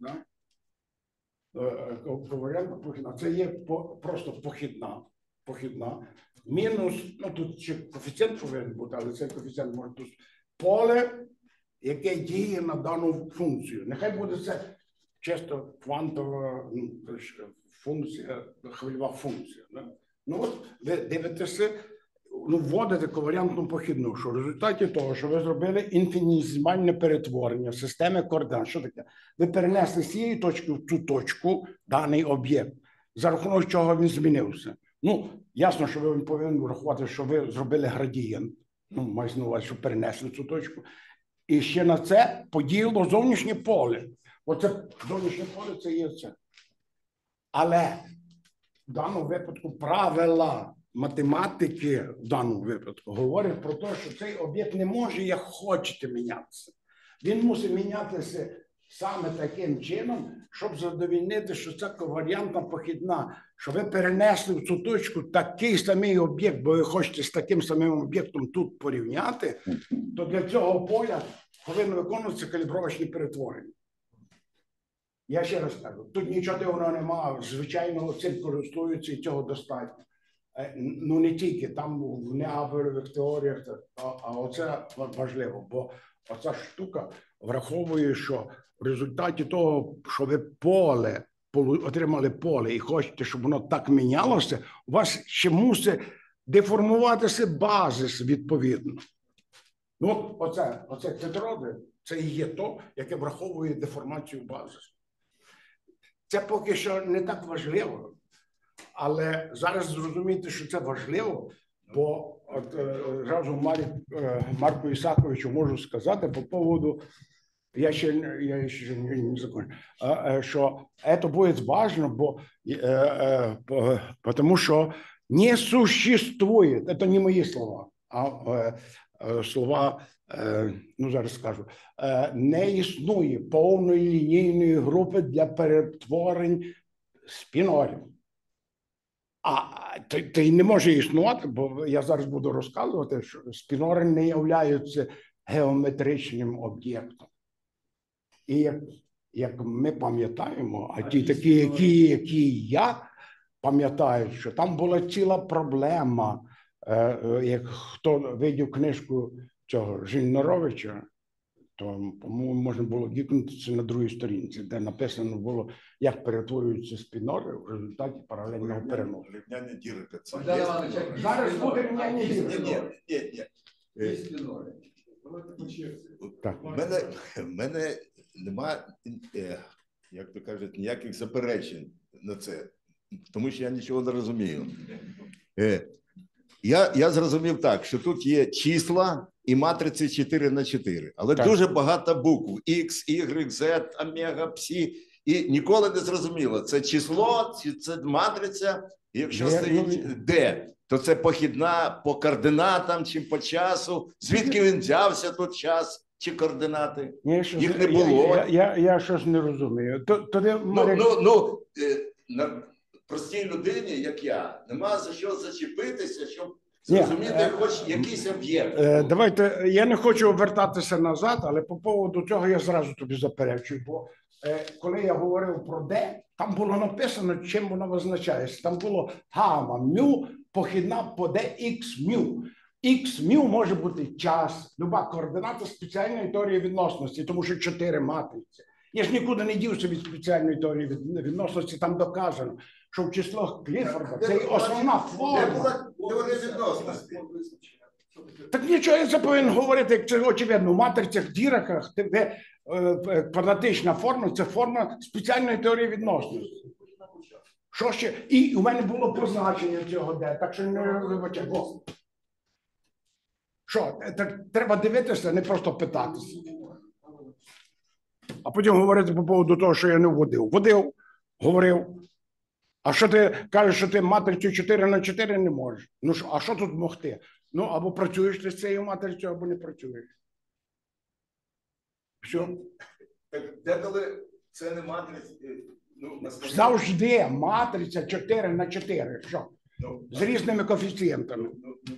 Коваріантна похідна. Це є просто похідна. Мінус, тут ще коефіцієнт повинен бути, але цей коефіцієнт може тут поле, яке діє на дану функцію. Нехай буде це чисто квантова функція, хвильова функція. Ви дивитеся, вводите коваріантну похідну, що в результаті того, що ви зробили інфінітізимальне перетворення системи координат. Що таке? Ви перенесли з цієї точки в цю точку даний об'єкт, за рахунок чого він змінився. Ясно, що ви повинні врахувати, що ви зробили градієнт, мається на увазі, що перенесли цю точку, і ще на це подіяло зовнішнє поле. Оце зовнішнє поле – це є це. Але в даному випадку правила математики в даному випадку говорять про те, що цей об'єкт не може як хочете мінятися. Він мусить мінятися саме таким чином, щоб задовольнити, що це коваріантна похідна, що ви перенесли в цю точку такий самий об'єкт, бо ви хочете з таким самим об'єктом тут порівняти, то для цього поля повинно виконуватися калібровочне перетворення. Я ще раз кажу, тут нічого дивного немає, звичайно, цим користуються і цього достатньо. Не тільки там в неаберових теоріях, а оце важливо, бо оця штука враховує, що в результаті того, що ви отримали поле і хочете, щоб воно так мінялося, у вас ще мусить деформуватися базис відповідно. Оце тетроди, це і є то, яке враховує деформацію базису. Це поки що не так важливо, але зараз зрозуміти, що це важливо, бо разом Марку Ісаковичу можу сказати по поводу, я ще не закончу, що це буде важливо, тому що не существует, це не мої слова, слова, ну зараз скажу, не існує повної лінійної групи для перетворень спінорів. А то й не може існувати, бо я зараз буду розказувати, що спінори не являються геометричним об'єктом. І як ми пам'ятаємо, а ті такі, які я, пам'ятають, що там була ціла проблема, як хто видів книжку цього Жильноровича, то, по-моєму, можна було гікнутися на другій сторінці, де написано було, як перетворюються спінори в результаті паралельного переносу. Рівняння Дірика. Зараз буде рівняння Дірика. Ні. В мене немає, як то кажуть, ніяких заперечень на це, тому що я нічого не розумію. Я зрозумів так, що тут є числа і матриці 4х4, але так, дуже багато букв X, Y, Z, омега, псі, і ніколи не зрозуміло, це число, чи це матриця, і якщо стоїть D, то це похідна по координатам чи по часу, звідки він взявся тут час чи координати, їх не було. Я щось не розумію. На простій людині, як я, нема за що зачепитися, щоб зрозуміти хоч якийсь об'єкт. Давайте, я не хочу вертатися назад, але по поводу цього я зразу тобі заперечую, бо коли я говорив про D, там було написано, чим воно визначається. Там було гамма, мю, похідна по D, x, мю. X, мю може бути час, люба координата спеціальної теорії відносності, тому що 4 матриці. Я ж нікуди не дівся від спеціальної теорії відносності, там доказано, що в числах Кліфорда це основна форма. Так нічого, я це повинен говорити, як це очевидно, в матрицях, діраках, де квадратична форма – це форма спеціальної теорії відносності. Що ще? І у мене було позначення цього де, так що не вибачайте. Що, так треба дивитися, не просто питатися. А потім говорити по поводу того, що я не вводив. Вводив, говорив. А що ти кажеш, що ти матрицю 4х4 не можеш? Ну, а що тут могти? Ну, або працюєш ти з цією матрицею, або не працюєш. Все. Так деколи це не матриця. Завжди матриця 4х4. Що? З різними коефіцієнтами.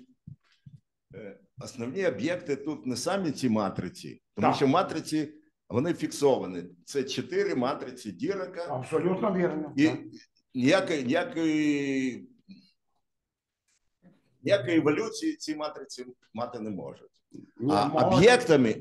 Основні об'єкти тут не самі ці матриці, тому що матриці, вони фіксовані. Це 4 матриці Дірака. Абсолютно вірно. І ніякої еволюції ці матриці мати не можуть. А об'єктами...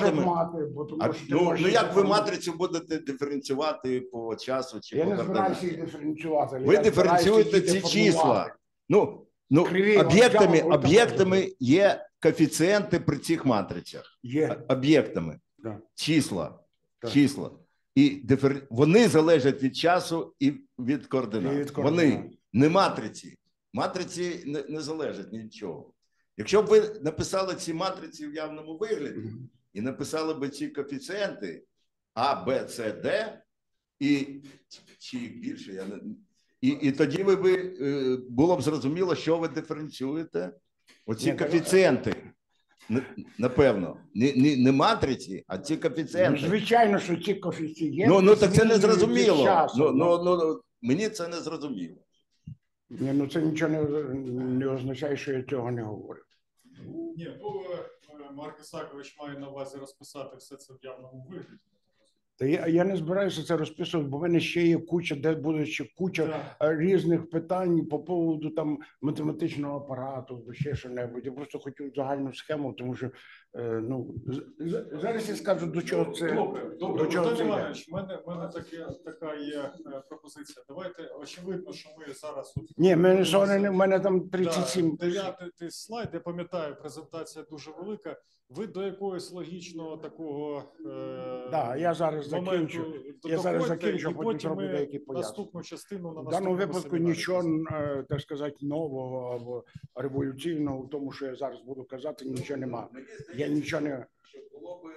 Ну, як ви матрицю будете диференціювати по часу? Чи я не збираюся їх диференціювати. Ви диференціюєте ці числа. Ну, об'єктами є коефіцієнти при цих матрицях. Є. Об'єктами. Числа. І вони залежать від часу і від координат. Вони, не матриці. Матриці не залежать нічого. Якщо б ви написали ці матриці в явному вигляді і написали б ці коефіцієнти А, Б, С, Д, чи їх більше, і тоді було б зрозуміло, що ви диференціюєте. Оці коефіцієнти. Напевно, не матриці, а ці коефіцієнти. Ну, звичайно, що ці коефіцієнти. Ну так це не зрозуміло. Мені це не зрозуміло. Ні, ну це нічого не означає, що я цього не говорю. Ні, Марк Ісакович має на увазі розписати все це в явному вигляді. Та я не збираюся це розписувати, бо в мене ще є куча, де буде ще куча різних питань по поводу там математичного апарату, ще що-небудь. Я просто хотів загальну схему, тому що зараз я скажу, до чого це. Добре, Віталій Іванович, в мене така є пропозиція. Давайте, очевидно, що ми зараз... Ні, в мене там 37. 9-й слайд, я пам'ятаю, презентація дуже велика. Ви до якогось логічного такого я зараз закінчу. І потім ми наступну частину на в даному випадку нічого, так сказати, нового або революційного в тому, що я зараз буду казати, нічого немає. Я нічого не... Було б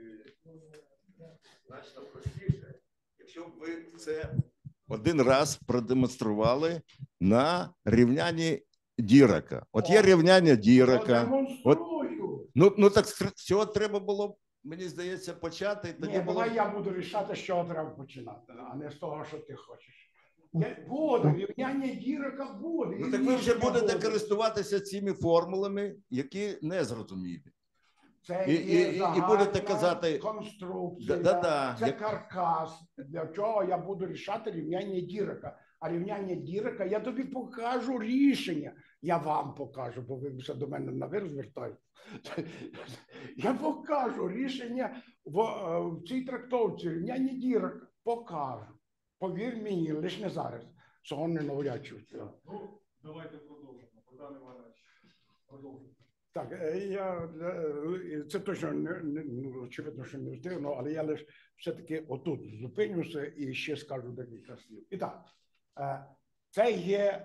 значно простіше, якщо б ви це один раз продемонстрували на рівнянні Дірака. От є рівняння Дірака. Ну так з цього треба було, мені здається, почати. Ні, давай я буду рішати, з чого треба починати, а не з того, що ти хочеш. Буде, рівняння дірка буде. Ну так ви вже будете користуватися цими формулами, які не зрозумілі. Це і будете казати конструкція, це каркас. Для чого я буду рішати рівняння Дірака. А рівняння Дірака, я тобі покажу рішення. Я вам покажу, бо ви все до мене наверх звертаєте. Я покажу рішення в цій трактовці, рівняння Дірака. Покажу. Повір мені, лише не зараз. Цього не навряд чи. Ну, давайте продовжимо. Богдан Іванович, продовжуємо. Так, це точно очевидно, що не встигну, але я лише все-таки отут зупинюся і ще скажу декілька слів. І так, це є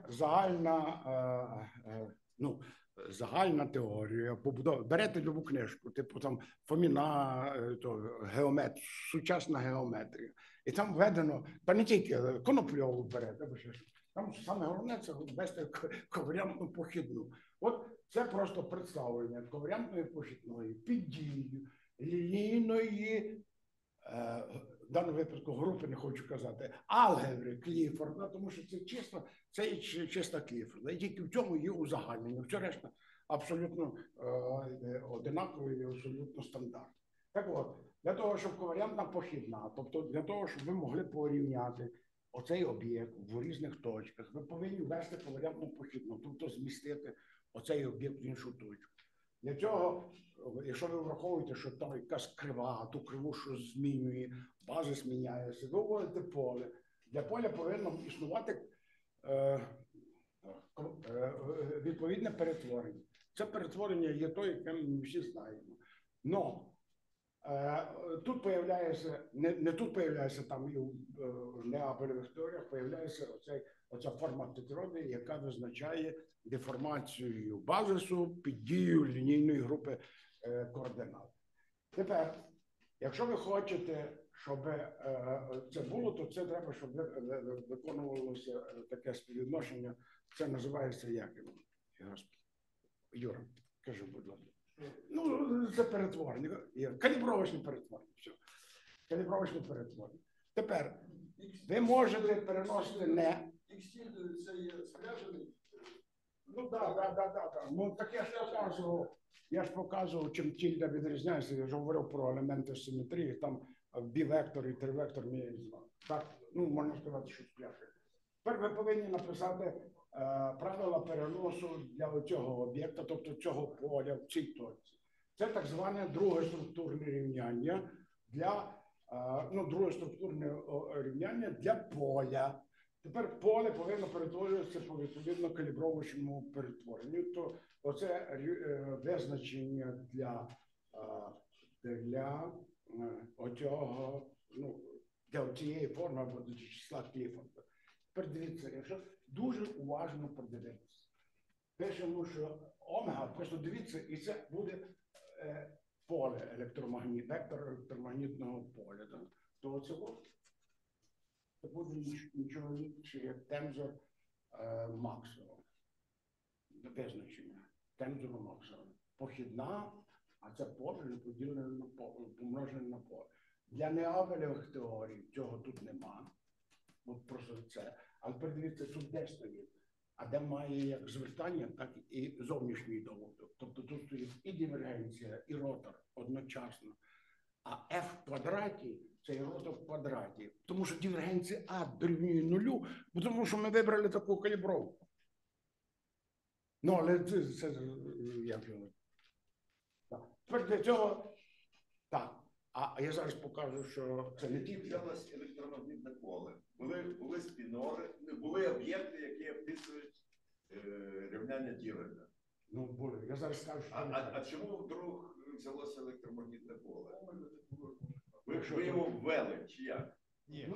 загальна теорія побудови. Берете любу книжку, типу там Фоміна, сучасна геометрія. І там введено, та не тільки Конопльову берете, бо ще там саме головне це ввести коваріантну похідну. От це просто представлення коваріантної похідної під дією лінійної, в даному випадку групи, не хочу казати, алгебри Кліфорда, тому що це чиста Кліфорда. І тільки в цьому є узагальнення. Все решта абсолютно одинаково і абсолютно стандартно. Так от, для того, щоб коваріантна похідна, тобто для того, щоб ви могли порівняти оцей об'єкт в різних точках, ви повинні ввести коваріантну похідну, тобто змістити оцей об'єкт в іншу точку. Для цього, якщо ви враховуєте, що там якась крива, ту криву, що змінює, базис міняється, ви вводите поле. Для поля повинно існувати відповідне перетворення. Це перетворення є те, яке ми всі знаємо. Но тут появляється, не тут появляється, там і в неабелевих теоріях появляється оця форма тетроди, яка визначає деформацію базису під дією лінійної групи координат. Тепер, якщо ви хочете, щоб це було, то це треба, щоб виконувалося таке співвідношення. Це називається як? Юра, кажи, будь ласка. Ну, це перетворення. Калібровочне перетворення. Все. Калібровочне перетворення. Тепер, ви можете переносити не... Це є спряжений? Ну, так. Ну, так я ж показував, чим тільда відрізняється. Я ж говорив про елементи симетрії, там бівектор і тривектор мінімізм. Так, ну, можна сказати, що спряжений. Тепер ви повинні написати правила переносу для цього об'єкта, тобто цього поля в цій точці. Це так зване друге структурне рівняння для поля. Тепер поле повинно перетворюватися по відповідно калібровочному перетворенню. То оце визначення для цієї форми або до числа Кліфорда. Тепер дивіться, якщо дуже уважно подивитися, пишемо, що омега, просто дивіться, і це буде поле вектор електромагнітного поля. То це буде нічого інше, як тензор Максвелла. Визначення тензору Максвелла. Похідна, а це поле поділене помножене на поле. Для неабелевих теорій цього тут нема. От просто це. Але подивіться, тут де стоїть. А де має як звертання, так і зовнішній доводок. Тобто тут стоїть і дивергенція, і ротор одночасно. А f в квадраті – це і ротор в квадраті. Тому що дивергенція А дорівнює нулю, тому що ми вибрали таку калібровку. Ну, але це як його. Тепер для цього, так. А я зараз покажу, що це не тільки. Взялось електромагнітне поле. Були спінори, були об'єкти, які описують рівняння Дірака. Ну, були. Я зараз скажу, що... А чому вдруг взялося електромагнітне поле? Ви його ввели, чи як? Ні.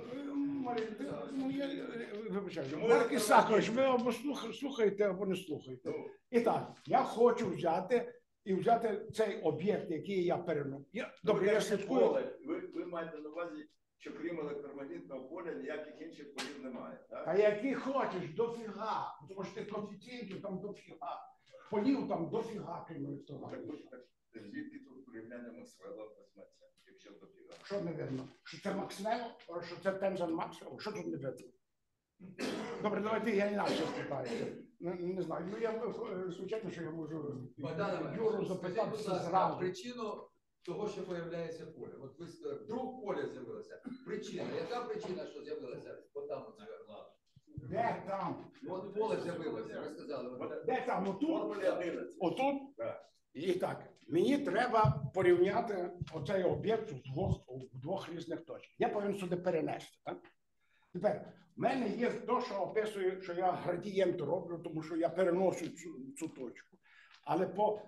Вибачайте. Марк Ісакович, ви або слухаєте, або не слухаєте. І так, я хочу взяти цей об'єкт, який я перену. Добре, я слідкую. Ви маєте на увазі, що крім електромагнітного поля ніяких інших полів немає, так? А які хочеш, дофіга. Тому що ти коефіцієнтів там дофіга. Полів там дофіга, крім електромагнітного. Звідки тут порівняння Максвелла візьметься, якщо допігати? Що не видно? Що це Максвелл, що це тензор Максвелл? Що тут не видно? Добре, давайте я інакше спитаю. Не знаю. Ну, я, звичайно, що я можу Юру запитатися зразу. Причину того, що появляється поле. От ви вдруг поле з'явилося. Причина. Яка причина, що з'явилася? От там от з'явилася. Де там? От поле з'явилося, ви сказали. Де там? Отут? Отут? І так, мені треба порівняти оцей об'єкт в двох різних точках. Я повинен сюди перенести. Так? Тепер, в мене є те, що описує, що я градієнт роблю, тому що я переношу цю точку. Але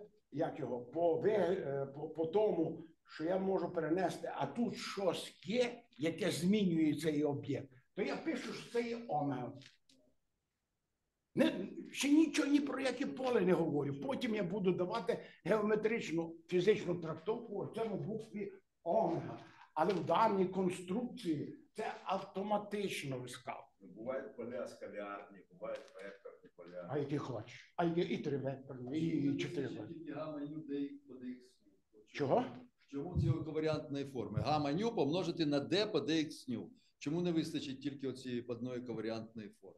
по тому, що я можу перенести, а тут щось є, яке змінює цей об'єкт, то я пишу, що це є омега. Ще нічого ні про яке поле не говорю. Потім я буду давати геометричну фізичну трактовку у цьому букві омега. Але в даній конструкції це автоматично вискав. Бувають поля скалярні, бувають векторні поля. А які хочеш? А є і 3 векторні, і 4 векторні. Чого? Чому ці коваріантної форми? Гамма ню помножити на d по dx ню. Чому не вистачить тільки оцієї подної коваріантної форми?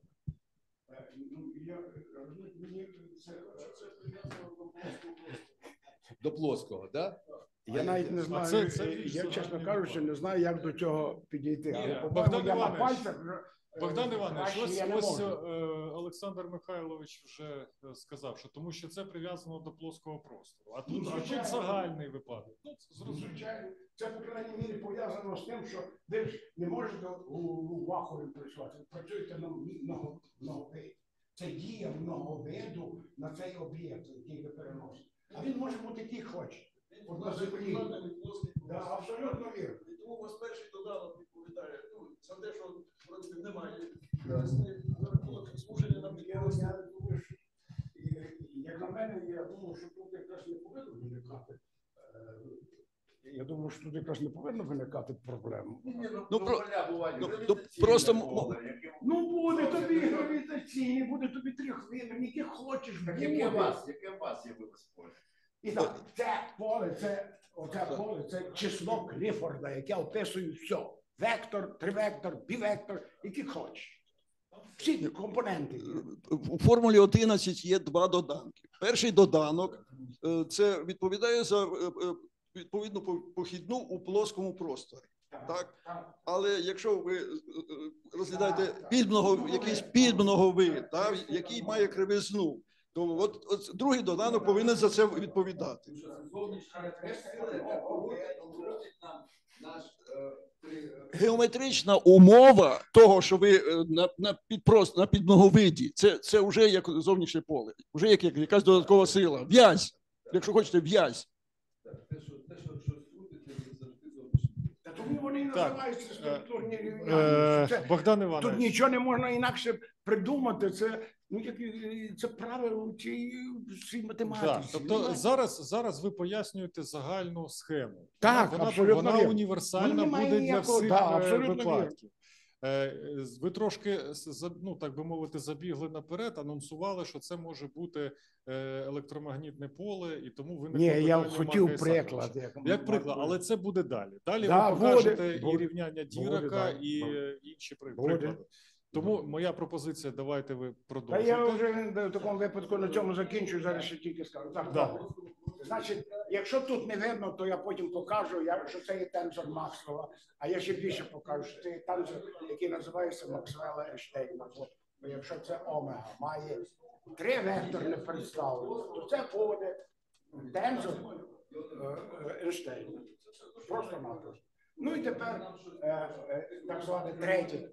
До плоского, так? Я навіть не знаю, я, чесно кажучи, не знаю, як до цього підійти. Але, Богдан Іванович, ось Олександр Михайлович вже сказав, що тому що це прив'язано до плоского простору. А тут загальний випадок. Ну, звичайно, це, по крайній мірі, пов'язано з тим, що ви ж не можете у вакуумі працювати, ви працюєте на многовид. Це дія многовиду на цей об'єкт, який ви переносите. А він може бути який хоче. На землі. Абсолютно вірно. І тому у вас перший додаток відповідає за те, що вроді немає служення нам Як на мене, я думаю, що тут якраз не повинно виникати. Я думаю, що тут якраз не повинно виникати проблем. Просто буде тобі гравітаційний, буде тобі трьохвимірний, яке хочеш. Яке у вас з'явилось поле? І так, це поле, це число Кліфорда, яке описує все. Вектор, тривектор, бівектор, які хочеш. Всі компоненти. У формулі 11 є 2 доданки. Перший доданок – це відповідає за відповідну похідну у плоскому просторі. Так? Але якщо ви розглядаєте якийсь підмноговид, який має кривизну, то от другий доданок повинен за це відповідати. Геометрична умова того, що ви на підмноговиді, це вже як зовнішнє поле, вже як якась додаткова сила, в'язь, якщо хочете, в'язь. Тому вони і називаються структурні рівняння. Богдан Іванович. Тут нічого не можна інакше придумати. Це правило цій математиці. Тобто зараз ви пояснюєте загальну схему. Так, вона універсальна буде для всіх випадків. Ви трошки, так би мовити, забігли наперед, анонсували, що це може бути електромагнітне поле, і тому ви не я хотів приклад. Як приклад, але це буде далі. Далі ви покажете і рівняння Дірака, і інші приклади. Тому моя пропозиція, давайте ви продовжуйте. Я вже в такому випадку на цьому закінчую, зараз ще тільки скажу. Так. Значить, якщо тут не видно, то я потім покажу, що це є тензор Максвелла, а я ще більше покажу, що це є тензор, який називається Максвелла Ейнштейна. Якщо це омега має 3 векторні представлення, то це буде тензор Ейнштейна. Просто-напросто. Ну і тепер так зване третє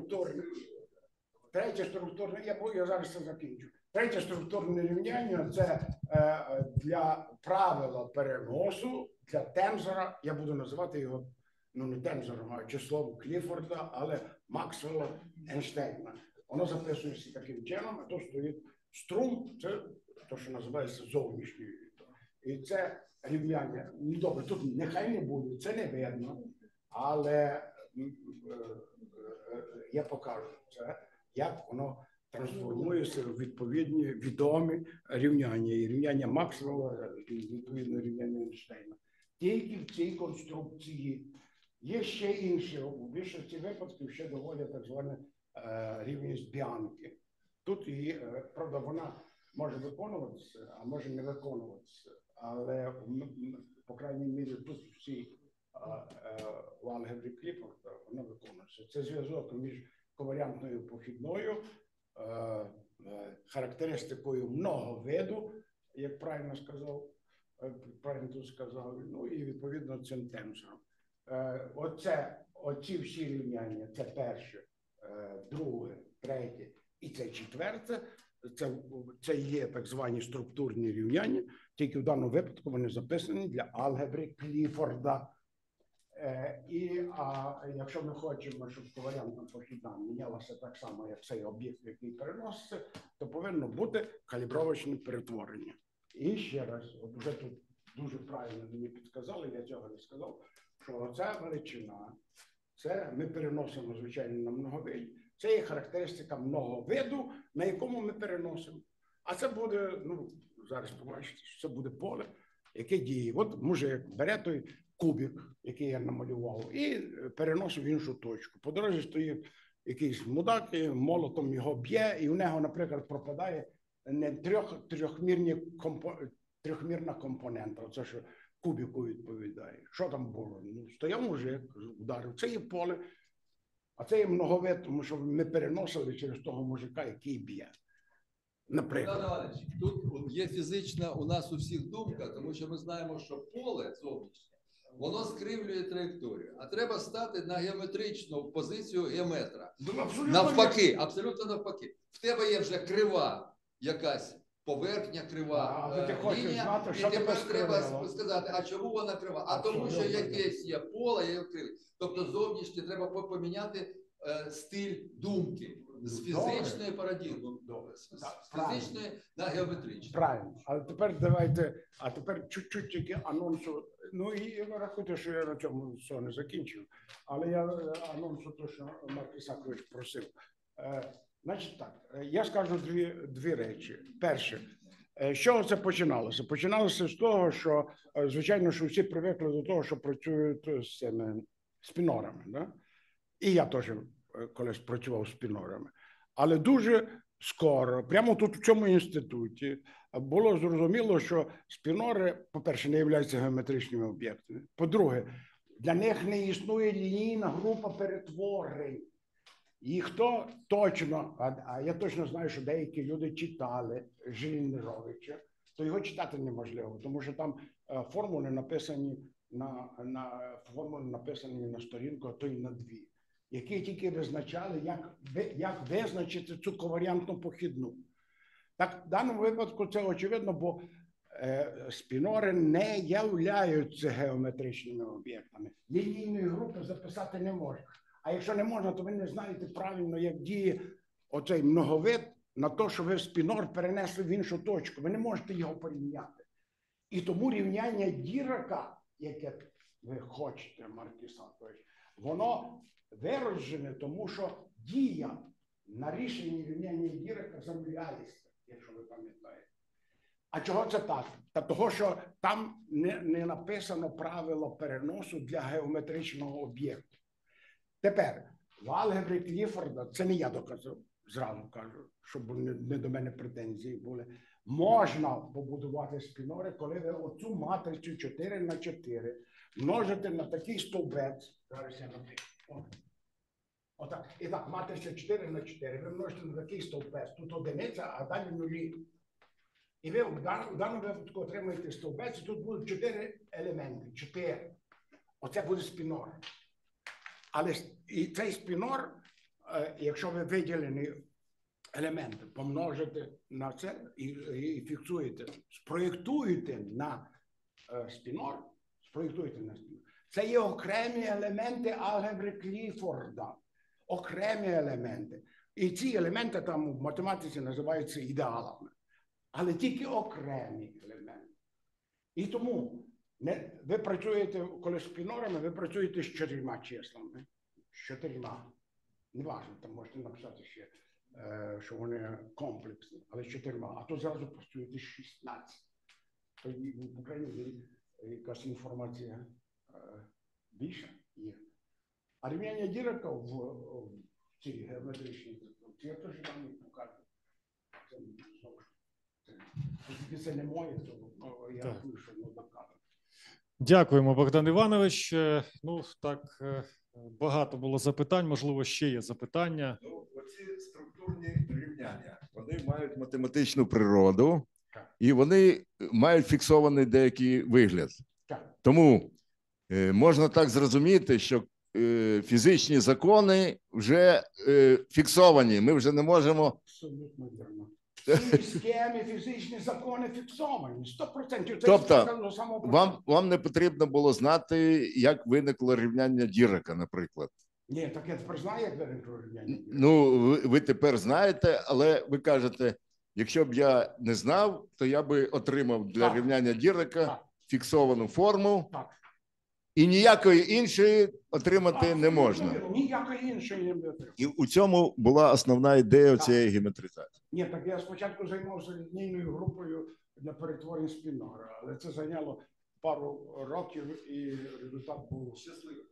структурне, я зараз це закінчу. Третє структурне рівняння – це для правила переносу, для тензора, я буду називати його, не тензором, а числом Кліфорда, але Максвелла Ейнштейна. Воно записується таким чином, а тут стоїть струм, це те, що називається зовнішній. І це рівняння, добре, тут нехай не буде, це не видно, але я покажу це, як воно трансформується в відповідні відомі рівняння. І рівняння Максвелла, і відповідно рівняння Ейнштейна. Тільки в цій конструкції. Є ще інші, у більшості випадків ще доводять так звана рівність Біанки. Тут її, правда, вона може виконуватися, а може не виконуватися. Але, по крайній мірі, тут всі в алгебрі Кліфорда вона виконується. Це зв'язок між коваріантною похідною, характеристикою многовиду, як правильно тут сказав, ну і відповідно цим тенсором. Оці всі рівняння, це перше, друге, третє і це четверте, це є так звані структурні рівняння, тільки в даному випадку вони записані для алгебри Кліфорда. Якщо ми хочемо, щоб коваріантна похідна мінялася так само, як цей об'єкт, який переноситься, то повинно бути калібровочне перетворення. І ще раз, от вже тут дуже правильно мені підказали, я цього не сказав, що оця величина, це ми переносимо, звичайно, на многовид, це є характеристика многовиду, на якому ми переносимо. А це буде, ну, зараз побачите, що це буде поле, яке діє. От мужик бере той кубик, який я намалював, і переносив в іншу точку. По дорозі стоїть якийсь мудак, і молотом його б'є, і у нього, наприклад, пропадає не трьохмірна компонента, це що кубіку відповідає. Що там було? Ну, стояв мужик, ударив. Це є поле, а це є многовид, тому що ми переносили через того мужика, який б'є. Наприклад. Тут є фізична у нас у всіх думка, тому що ми знаємо, що поле зовнішнє, воно скривлює траєкторію. А треба стати на геометричну позицію геометра. Навпаки, абсолютно навпаки. В тебе є вже крива якась, поверхня крива, лінія, і тепер треба сказати, а чому вона крива? А тому, що якесь є поле, є криве. Тобто зовнішнє треба поміняти стиль думки з фізичної парадігми, з фізичної на геометричну. Правильно. Але тепер давайте, чуть-чуть тільки анонсу. Ну і рахуйте, що я на цьому все не закінчив. Але я анонсу то, що Марк Ісакович просив. Значить так, я скажу дві речі. Перше, з чого це починалося? Починалося з того, що, звичайно, що всі привикли до того, що працюють з цими спінорами. Да? І я теж колись працював з спінорами. Але дуже скоро, прямо тут в цьому інституті, було зрозуміло, що спінори, по-перше, не являються геометричними об'єктами. По-друге, для них не існує лінійна група перетворень. І хто точно, а я точно знаю, що деякі люди читали Железнеровича, то його читати неможливо, тому що там формули написані на сторінку, а то й на дві, які тільки визначали, як визначити цю коваріантну похідну. Так, в даному випадку це очевидно, бо спінори не являються геометричними об'єктами. Лінійної групи записати не можна. А якщо не можна, то ви не знаєте правильно, як діє оцей многовид на те, що ви спінор перенесли в іншу точку. Ви не можете його порівняти. І тому рівняння Дірака, яке ви хочете, Марк Ісакович, воно вироджене, тому що дія на рішенні рівняння Дірака замовляється, якщо ви пам'ятаєте. А чого це так? Та того, що там не написано правило переносу для геометричного об'єкту. Тепер, в алгебрі Кліфорда, це не я доказав, зразу кажу, щоб не до мене претензії були, можна побудувати спінори, коли ви оцю матрицю 4х4 множите на такий стовбець, зараз я напишу, отак, і так, матриця 4х4, ви множите на такий стовбець, тут одиниця, а далі нулі. І ви в даному випадку отримуєте стовбець, і тут будуть 4 елементи, 4. Оце буде спінор. Але і цей спінор, якщо ви виділені елементи, помножите на це і фіксуєте, спроєктуєте на спінор, це є окремі елементи алгебри Кліфорда. Окремі елементи. І ці елементи там в математиці називаються ідеалами. Але тільки окремі елементи. І тому ви працюєте, коли з спінорами, ви працюєте з 4 числами. З 4. Неважно, там можете написати ще що вони комплексні, але з 4, а то зразу постують 16. Тоді в Україні якась інформація більша є. А рівняння Дірака в цій геометричній конструкції, я теж вам їх покажу. Це знову ж. Оскільки це не моє, то я рахую, що воно доказано. Дякуємо, Богдан Іванович. Ну, так, багато було запитань, можливо, ще є запитання. Ну, оці структурні рівняння, вони мають математичну природу, і вони мають фіксований деякий вигляд. Тому можна так зрозуміти, що фізичні закони вже фіксовані, ми вже не можемо... Абсолютно вірно. Всі схеми, фізичні закони фіксовані, 100%. Тобто вам не потрібно було знати, як виникло рівняння Дірака, наприклад. Ні, так я тепер знаю, як виникло рівняння Дірака. Ну, ви тепер знаєте, але ви кажете, якщо б я не знав, то я би отримав для рівняння Дірака фіксовану форму, і ніякої іншої отримати не можна. Ніякої іншої не отримати. І у цьому була основна ідея цієї геометризації. Ні, так я спочатку займався лінійною групою для перетворень спінора, але це зайняло пару років і результат був щасливий.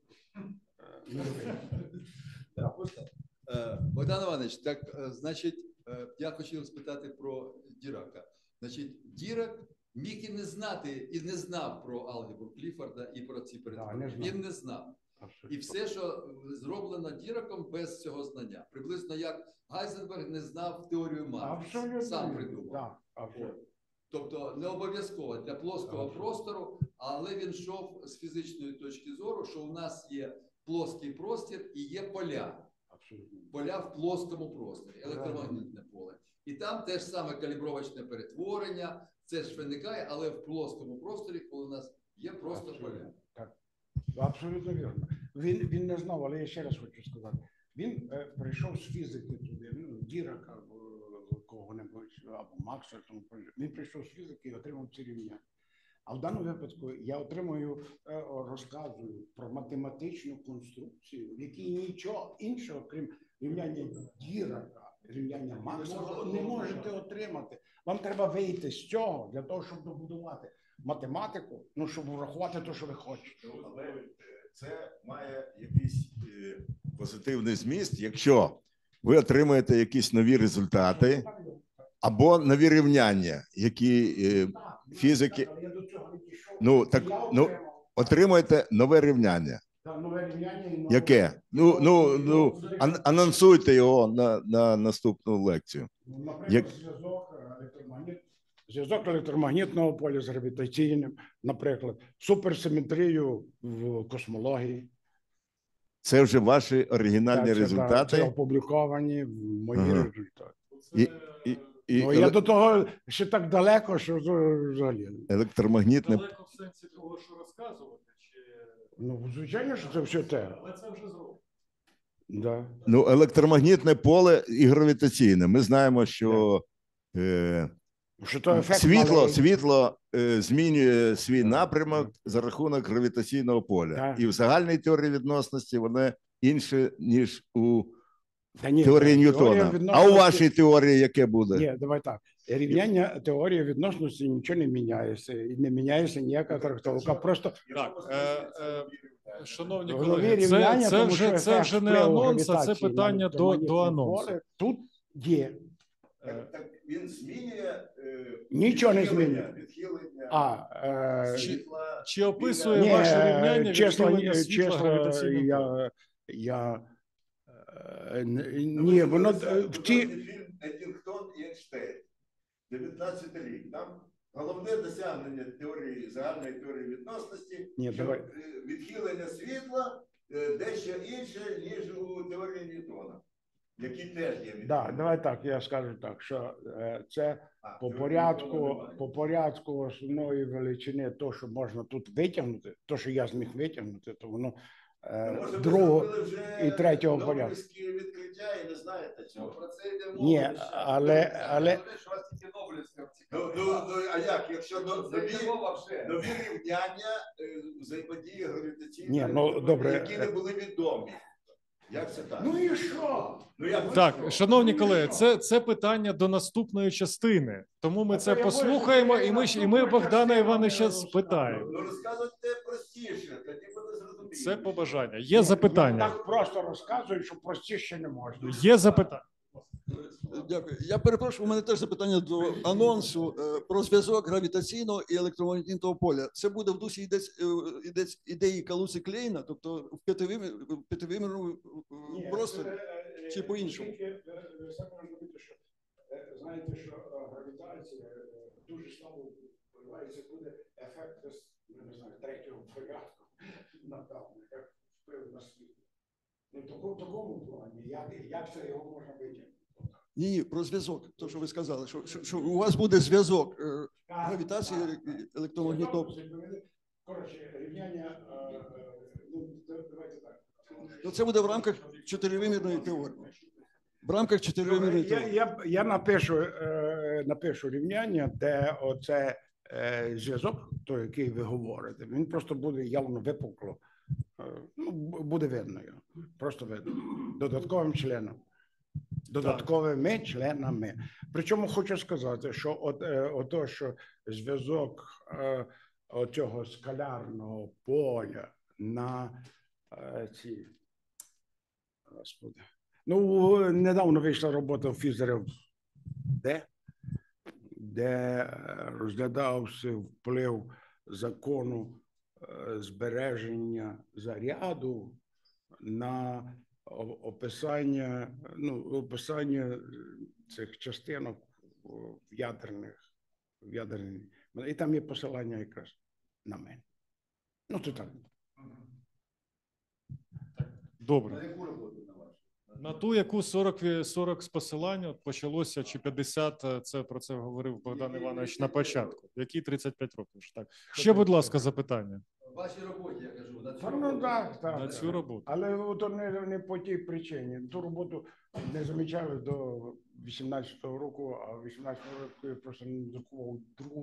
Богдан Іванович, так, значить, я хотів спитати про Дірака. Значить, Дірак міг і не знати, і не знав про алгебру Кліфорда і про ці перетворення. Він не знав. І все, що зроблено Діраком, без цього знання. Приблизно як Гайзенберг не знав теорію матриць, сам придумав. Тобто не обов'язково для плоского простору, але він йшов з фізичної точки зору, що у нас є плоский простір і є поля. Поля в плоскому просторі, електромагнітне поле. І там теж саме калібровочне перетворення, це ж виникає, але в плоскому просторі, коли у нас є просто поля. Так, абсолютно вірно. Він не знав, але я ще раз хочу сказати. Він прийшов з фізики туди, Дірака або кого-небудь, або Макса, він прийшов з фізики і отримав ці рівняння. А в даному випадку я отримую, розказую про математичну конструкцію, в якій нічого іншого, крім рівняння Дірака, рівняння Макса, не можете отримати. Вам треба вийти з цього для того, щоб добудувати математику, ну, щоб врахувати те, що ви хочете. Але це має якийсь позитивний зміст, якщо ви отримаєте якісь нові результати або нові рівняння, які фізики... Ну, так, отримуєте нове рівняння. Яке? Анонсуйте його на наступну лекцію. Наприклад, зв'язок електромагнітного поля з гравітаційним, наприклад, суперсиметрію в космології. Це вже ваші оригінальні результати? Це опубліковані мої результати. Я до того ще так далеко, що взагалі. Електромагнітне... Далеко в сенсі того, що розказувати? Ну, звичайно, що це все те. Але це вже зроблено. Да. Ну, електромагнітне поле і гравітаційне. Ми знаємо, що світло змінює свій напрямок за рахунок гравітаційного поля. І в загальній теорії відносності воно інше, ніж у теорії Ньютона. А у вашій теорії яке буде? Ні, давай так. Рівняння теорії відносності нічого не міняється. І не міняється ніяка трактовка. Просто... Так, шановні колеги, це вже не анонс, а це питання до анонсу. Тут є. Так він змінює... Нічого не змінює. Чи описує ваше рівняння відхилення світла гравітаційного поля? Ні, воно в ті... Едінгтон і Ейнштейн, 19 рік. Там головне досягнення теорії, загальної теорії відносності, відхилення світла дещо інше, ніж у теорії Ньютона, які теж є відхилення. Так, давай так, я скажу так, що це по порядку основної величини, то, що можна тут витягнути, то, що я зміг витягнути, то воно другого і третього порядку. Відкриття і не знаєте цього. Про це йде мова. Ні, але... А як? Якщо нові рівняння взаємодії гравітаційної, які не були відомі. Як це так? Ну і що? Так, шановні колеги, це питання до наступної частини. Тому ми це я послухаємо, бачу, і ми Богдана частина Івановича не спитаємо. Ну розказуйте простіше, тоді буде зрозуміло. Це побажання. Є запитання. Так просто розказують, що простіше не можна. Є запитання. Дякую. Я перепрошую, у мене теж запитання до анонсу про зв'язок гравітаційного і електромагнітного поля. Це буде в дусі ідеї Калуси Клейна, тобто в п'ятивимірному просторі, чи по-іншому? Ви самі розумієте, що знаєте, що гравітація дуже слабо впливається, буде ефект, не знаю, третього порядку, напевно, як вплив на світ. Ну, в такому плані, як це його можна витягнути? Ні, про зв'язок, то, що ви сказали, що у вас буде зв'язок гравітації і електромагнітного поля. Коротше, рівняння, ну, давайте так. Ну, це буде в рамках чотиривимірної теорії. В рамках чотиривимірної теорії. Я напишу рівняння, де оце зв'язок, той, який ви говорите, він просто буде явно випукло. Ну, буде видно його. Просто видно. Додатковим членом. Додатковими членами. Причому хочу сказати, що ото, що зв'язок цього скалярного поля на ці, господи, ну, недавно вийшла робота в фізерів, де розглядався вплив закону збереження заряду на описання цих частинок в ядерній. І там є посилання якраз на мене. Ну, то так. Добре. На ту, яку 40 з посилань от почалося, чи 50, це про це говорив Богдан Іванович на початку. Які 35 років? Так. Ще, будь ласка, запитання. В вашій роботі, я кажу, на цю Ну, так, На цю роботу. Але то не по тій причині. Ту роботу не замічали до 18-го року, а в 18-му року я просто не друкував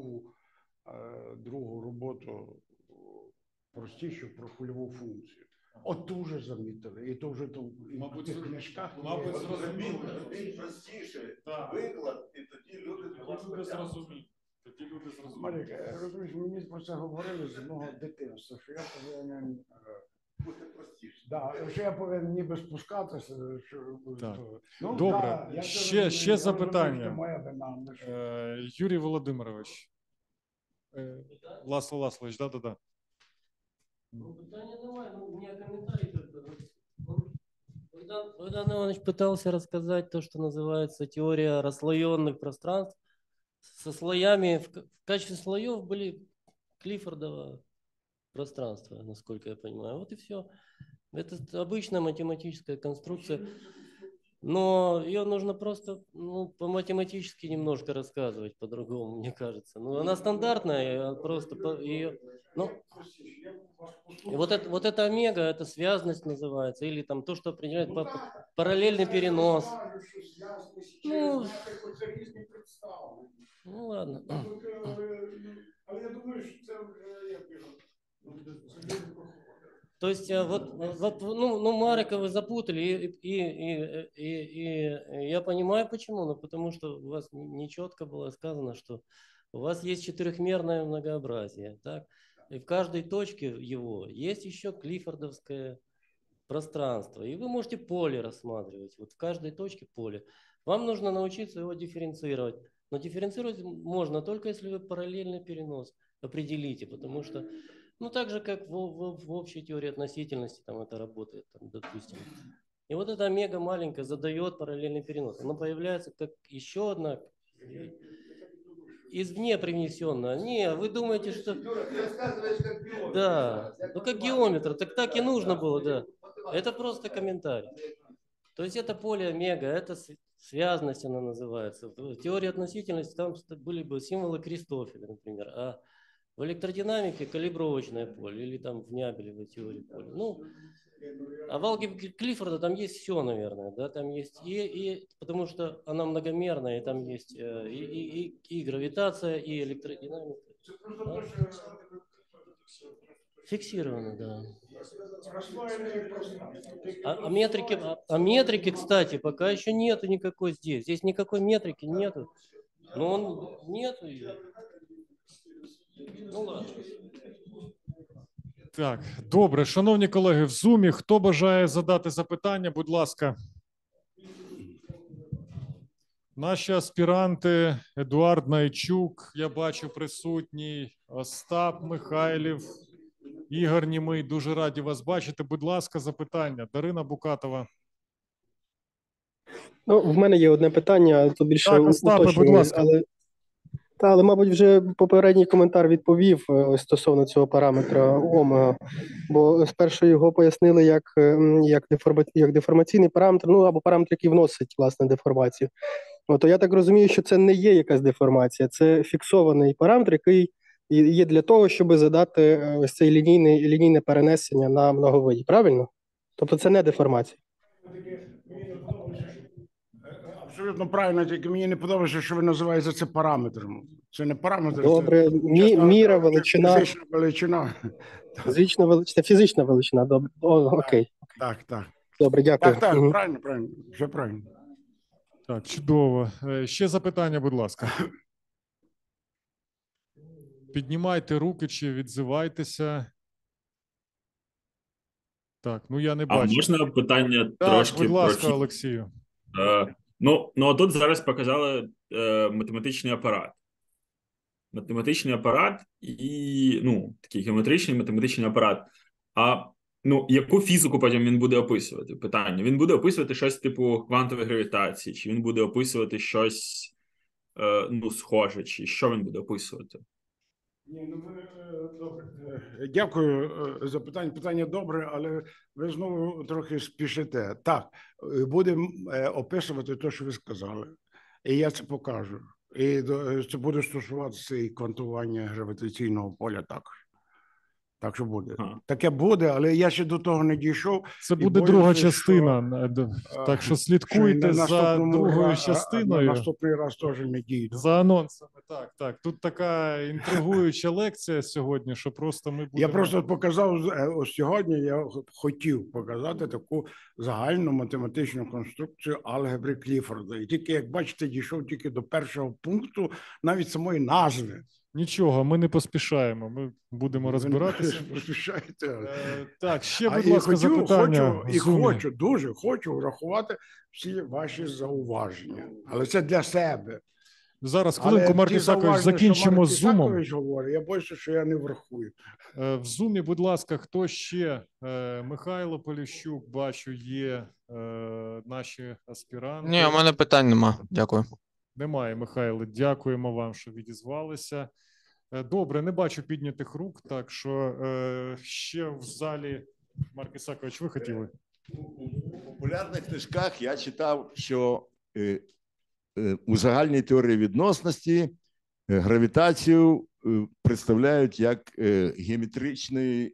другу роботу простішу про хвильову функцію. От ту вже замітили, і то вже в тих книжках. Мабуть, зрозуміло. Простіше Так. виклад, і тоді люди зрозуміють. Тоді люди зрозуміють. Марик, розумієш, мені про це говорили з мого дитинства, що я повинен бути простіше. що я повинен ніби спускатися. Так. Ну, Добре, я ще запитання. Це моя вина. Юрій Володимирович. Ласло Ласлович, да. Ну, питання немає, ну, у меня комментарий только. Богдан Иванович пытался рассказать то, что называется теория расслоенных пространств со слоями. В качестве слоев были Клиффордово пространство, насколько я понимаю. Вот и все. Это обычная математическая конструкция. Но ее нужно просто по-математически немножко рассказывать по-другому, мне кажется. Ну, она стандартная, просто ее... Ну, и вот это омега, это связность называется, или там то, что определяет параллельный перенос. Ну ладно. Але я думаю, що це вже як його. То есть вот Марика вы запутали, и я понимаю почему, но потому что у вас нечетко было сказано, что у вас есть четырехмерное многообразие, так? И в каждой точке его есть еще клиффордовское пространство, и вы можете поле рассматривать, вот в каждой точке поле. Вам нужно научиться его дифференцировать, но дифференцировать можно только если вы параллельный перенос определите, потому что ну, так же, как в общей теории относительности там это работает, там, допустим. И вот эта омега маленькая задает параллельный перенос. Она появляется как еще одна извне привнесенная. Не, вы думаете, что... Ты рассказываешь как геометр. Да, ну как геометр, так и нужно было, да. Это просто комментарий. То есть это поле омега, это связность она называется. В теории относительности там были бы символы Кристофеля, например, а в электродинамике калибровочное поле или там в Нябелевой теории поля. Ну, а в алгебре Клиффорда там есть все, наверное, да, там есть потому что она многомерная, и там есть и гравитация, и электродинамика. Да? Фиксировано, да. А метрики, кстати, пока еще нету никакой здесь. Здесь никакой метрики нету. Но он нету ее. Ну ладно. Так, добре, шановні колеги, в Zoom, хто бажає задати запитання, будь ласка. Наші аспіранти Едуард Найчук, я бачу, присутній, Остап Михайлів, Ігор Німий, дуже раді вас бачити. Будь ласка, запитання. Дарина Букатова. Ну, в мене є одне питання, то більше Так, Остапе, будь ласка. Але, мабуть, вже попередній коментар відповів стосовно цього параметра омега, бо спершу його пояснили як деформаційний параметр, ну або параметр, який вносить, власне, деформацію. То я так розумію, що це не є якась деформація, це фіксований параметр, який є для того, щоб задати ось це лінійне перенесення на многовиді, правильно? Тобто це не деформація. Абсолютно правильно, тільки мені не подобається, що ви називаєте це параметром. Це не параметр. Добре, міра, величина. Фізична величина. Це фізична величина, добре. Окей. Так. Добре, дякую. Так, правильно, все правильно. Так, чудово. Ще запитання, будь ласка. Піднімайте руки чи відзивайтеся. Так, ну я не бачу. А можна питання так, трошки будь ласка, про... Олексію. Ну, тут зараз показали математичний апарат. Математичний апарат і, ну, такий геометричний математичний апарат. А, ну, яку фізику потім він буде описувати? Питання. Він буде описувати щось типу квантової гравітації, чи він буде описувати щось, ну, схоже, чи що він буде описувати? Добре. Дякую за питання. Питання добре, але ви знову трохи спішите. Так, будемо описувати те, що ви сказали. І я це покажу. І це буде стосуватися і квантування гравітаційного поля також. Так що буде. Таке буде, але я ще до того не дійшов. Це буде друга частина, так що слідкуйте за другою частиною. Наступний раз теж не дійду. За анонсами, так. Тут така інтригуюча лекція сьогодні, що просто ми будемо... Я просто показав, ось сьогодні я хотів показати таку загальну математичну конструкцію алгебри Кліфорда. І тільки, як бачите, дійшов тільки до першого пункту навіть самої назви. Нічого, ми не поспішаємо, ми будемо розбиратися. Так, ще, будь ласка, запитання. Дуже хочу врахувати всі ваші зауваження, але це для себе. Зараз, хвилинку, Марк Ісакович, закінчимо з Зумом. Я боюся, що я не врахую. В Зумі, будь ласка, хто ще? Михайло Поліщук, бачу, є наші аспіранти. Ні, у мене питань нема, дякую. Немає, Михайло, дякуємо вам, що відізвалися. Добре, не бачу піднятих рук, так що ще в залі, Марк Ісакович, ви хотіли? У популярних книжках я читав, що у загальній теорії відносності гравітацію представляють як геометричні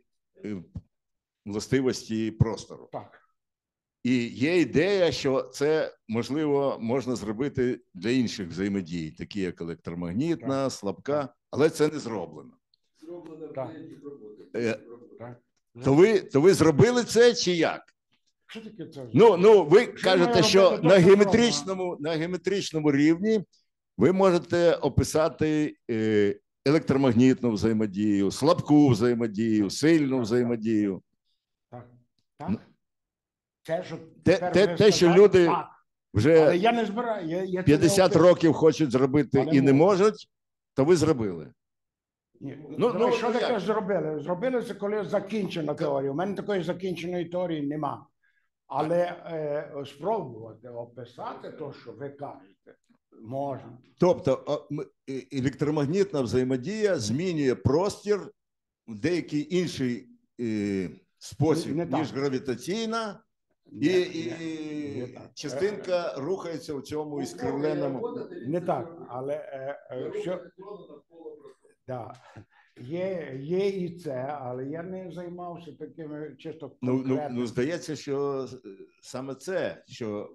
властивості простору. Так. І є ідея, що це, можливо, можна зробити для інших взаємодій, такі як електромагнітна, слабка, але це не зроблено. То ви зробили це чи як? Що таке це? Ну, ви кажете, що на геометричному рівні ви можете описати електромагнітну взаємодію, слабку взаємодію, сильну взаємодію. Так. Те, що люди вже я не збираю, 50 років хочуть зробити і не можуть, то ви зробили. Що таке зробили? Зробили це, коли закінчена теорія. У мене такої закінченої теорії нема. Але спробувати описати те, що ви кажете, можна. Тобто електромагнітна взаємодія змінює простір в деякий інший спосіб, ніж гравітаційна, і частинка рухається в цьому іскривленому. Не так, але що... Є і це, але я не займався такими чисто конкретними. Ну, здається, що саме це, що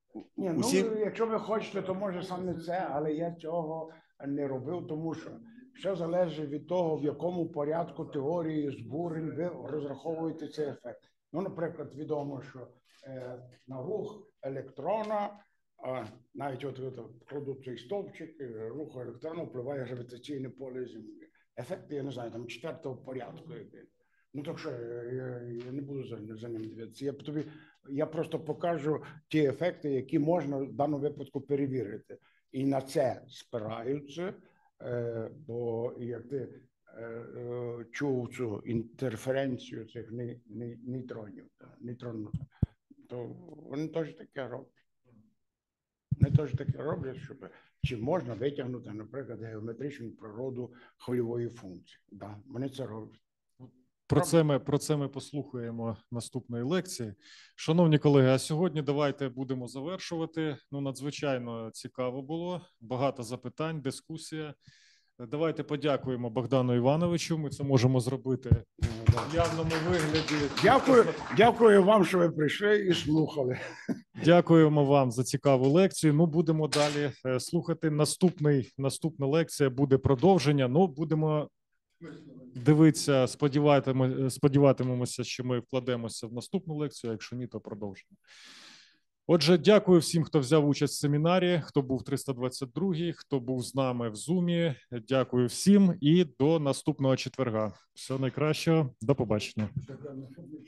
якщо ви хочете, то може саме це, але я цього не робив, тому що Все залежить від того, в якому порядку теорії збурень ви розраховуєте цей ефект. Ну, наприклад, відомо, що на рух електрона, навіть от кладуть цей стовпчик, руху електрона впливає гравітаційне поле Землі. Ефекти, я не знаю, там 4-го порядку. Ну, так що я не буду за ним дивитися. Я просто покажу ті ефекти, які можна в даному випадку перевірити. І на це спираються, бо як ти чув цю інтерференцію цих нейтронів, то вони теж таке роблять. Вони теж таке роблять, щоб чи можна витягнути, наприклад, геометричну природу хвильової функції. Да, вони це роблять. Про це ми послухаємо наступної лекції. Шановні колеги, а сьогодні давайте будемо завершувати. Ну, надзвичайно цікаво було, багато запитань, дискусія. Давайте подякуємо Богдану Івановичу. Ми це можемо зробити в явному вигляді. Дякую вам, що ви прийшли і слухали. Дякуємо вам за цікаву лекцію. Ну, будемо далі слухати. Наступна лекція буде продовження. Ну, будемо дивитися, сподіватимемося, що ми вкладемося в наступну лекцію, а якщо ні, то продовжимо. Отже, дякую всім, хто взяв участь в семінарі, хто був 322-й, хто був з нами в Zoom. Дякую всім і до наступного четверга. Всього найкращого. До побачення.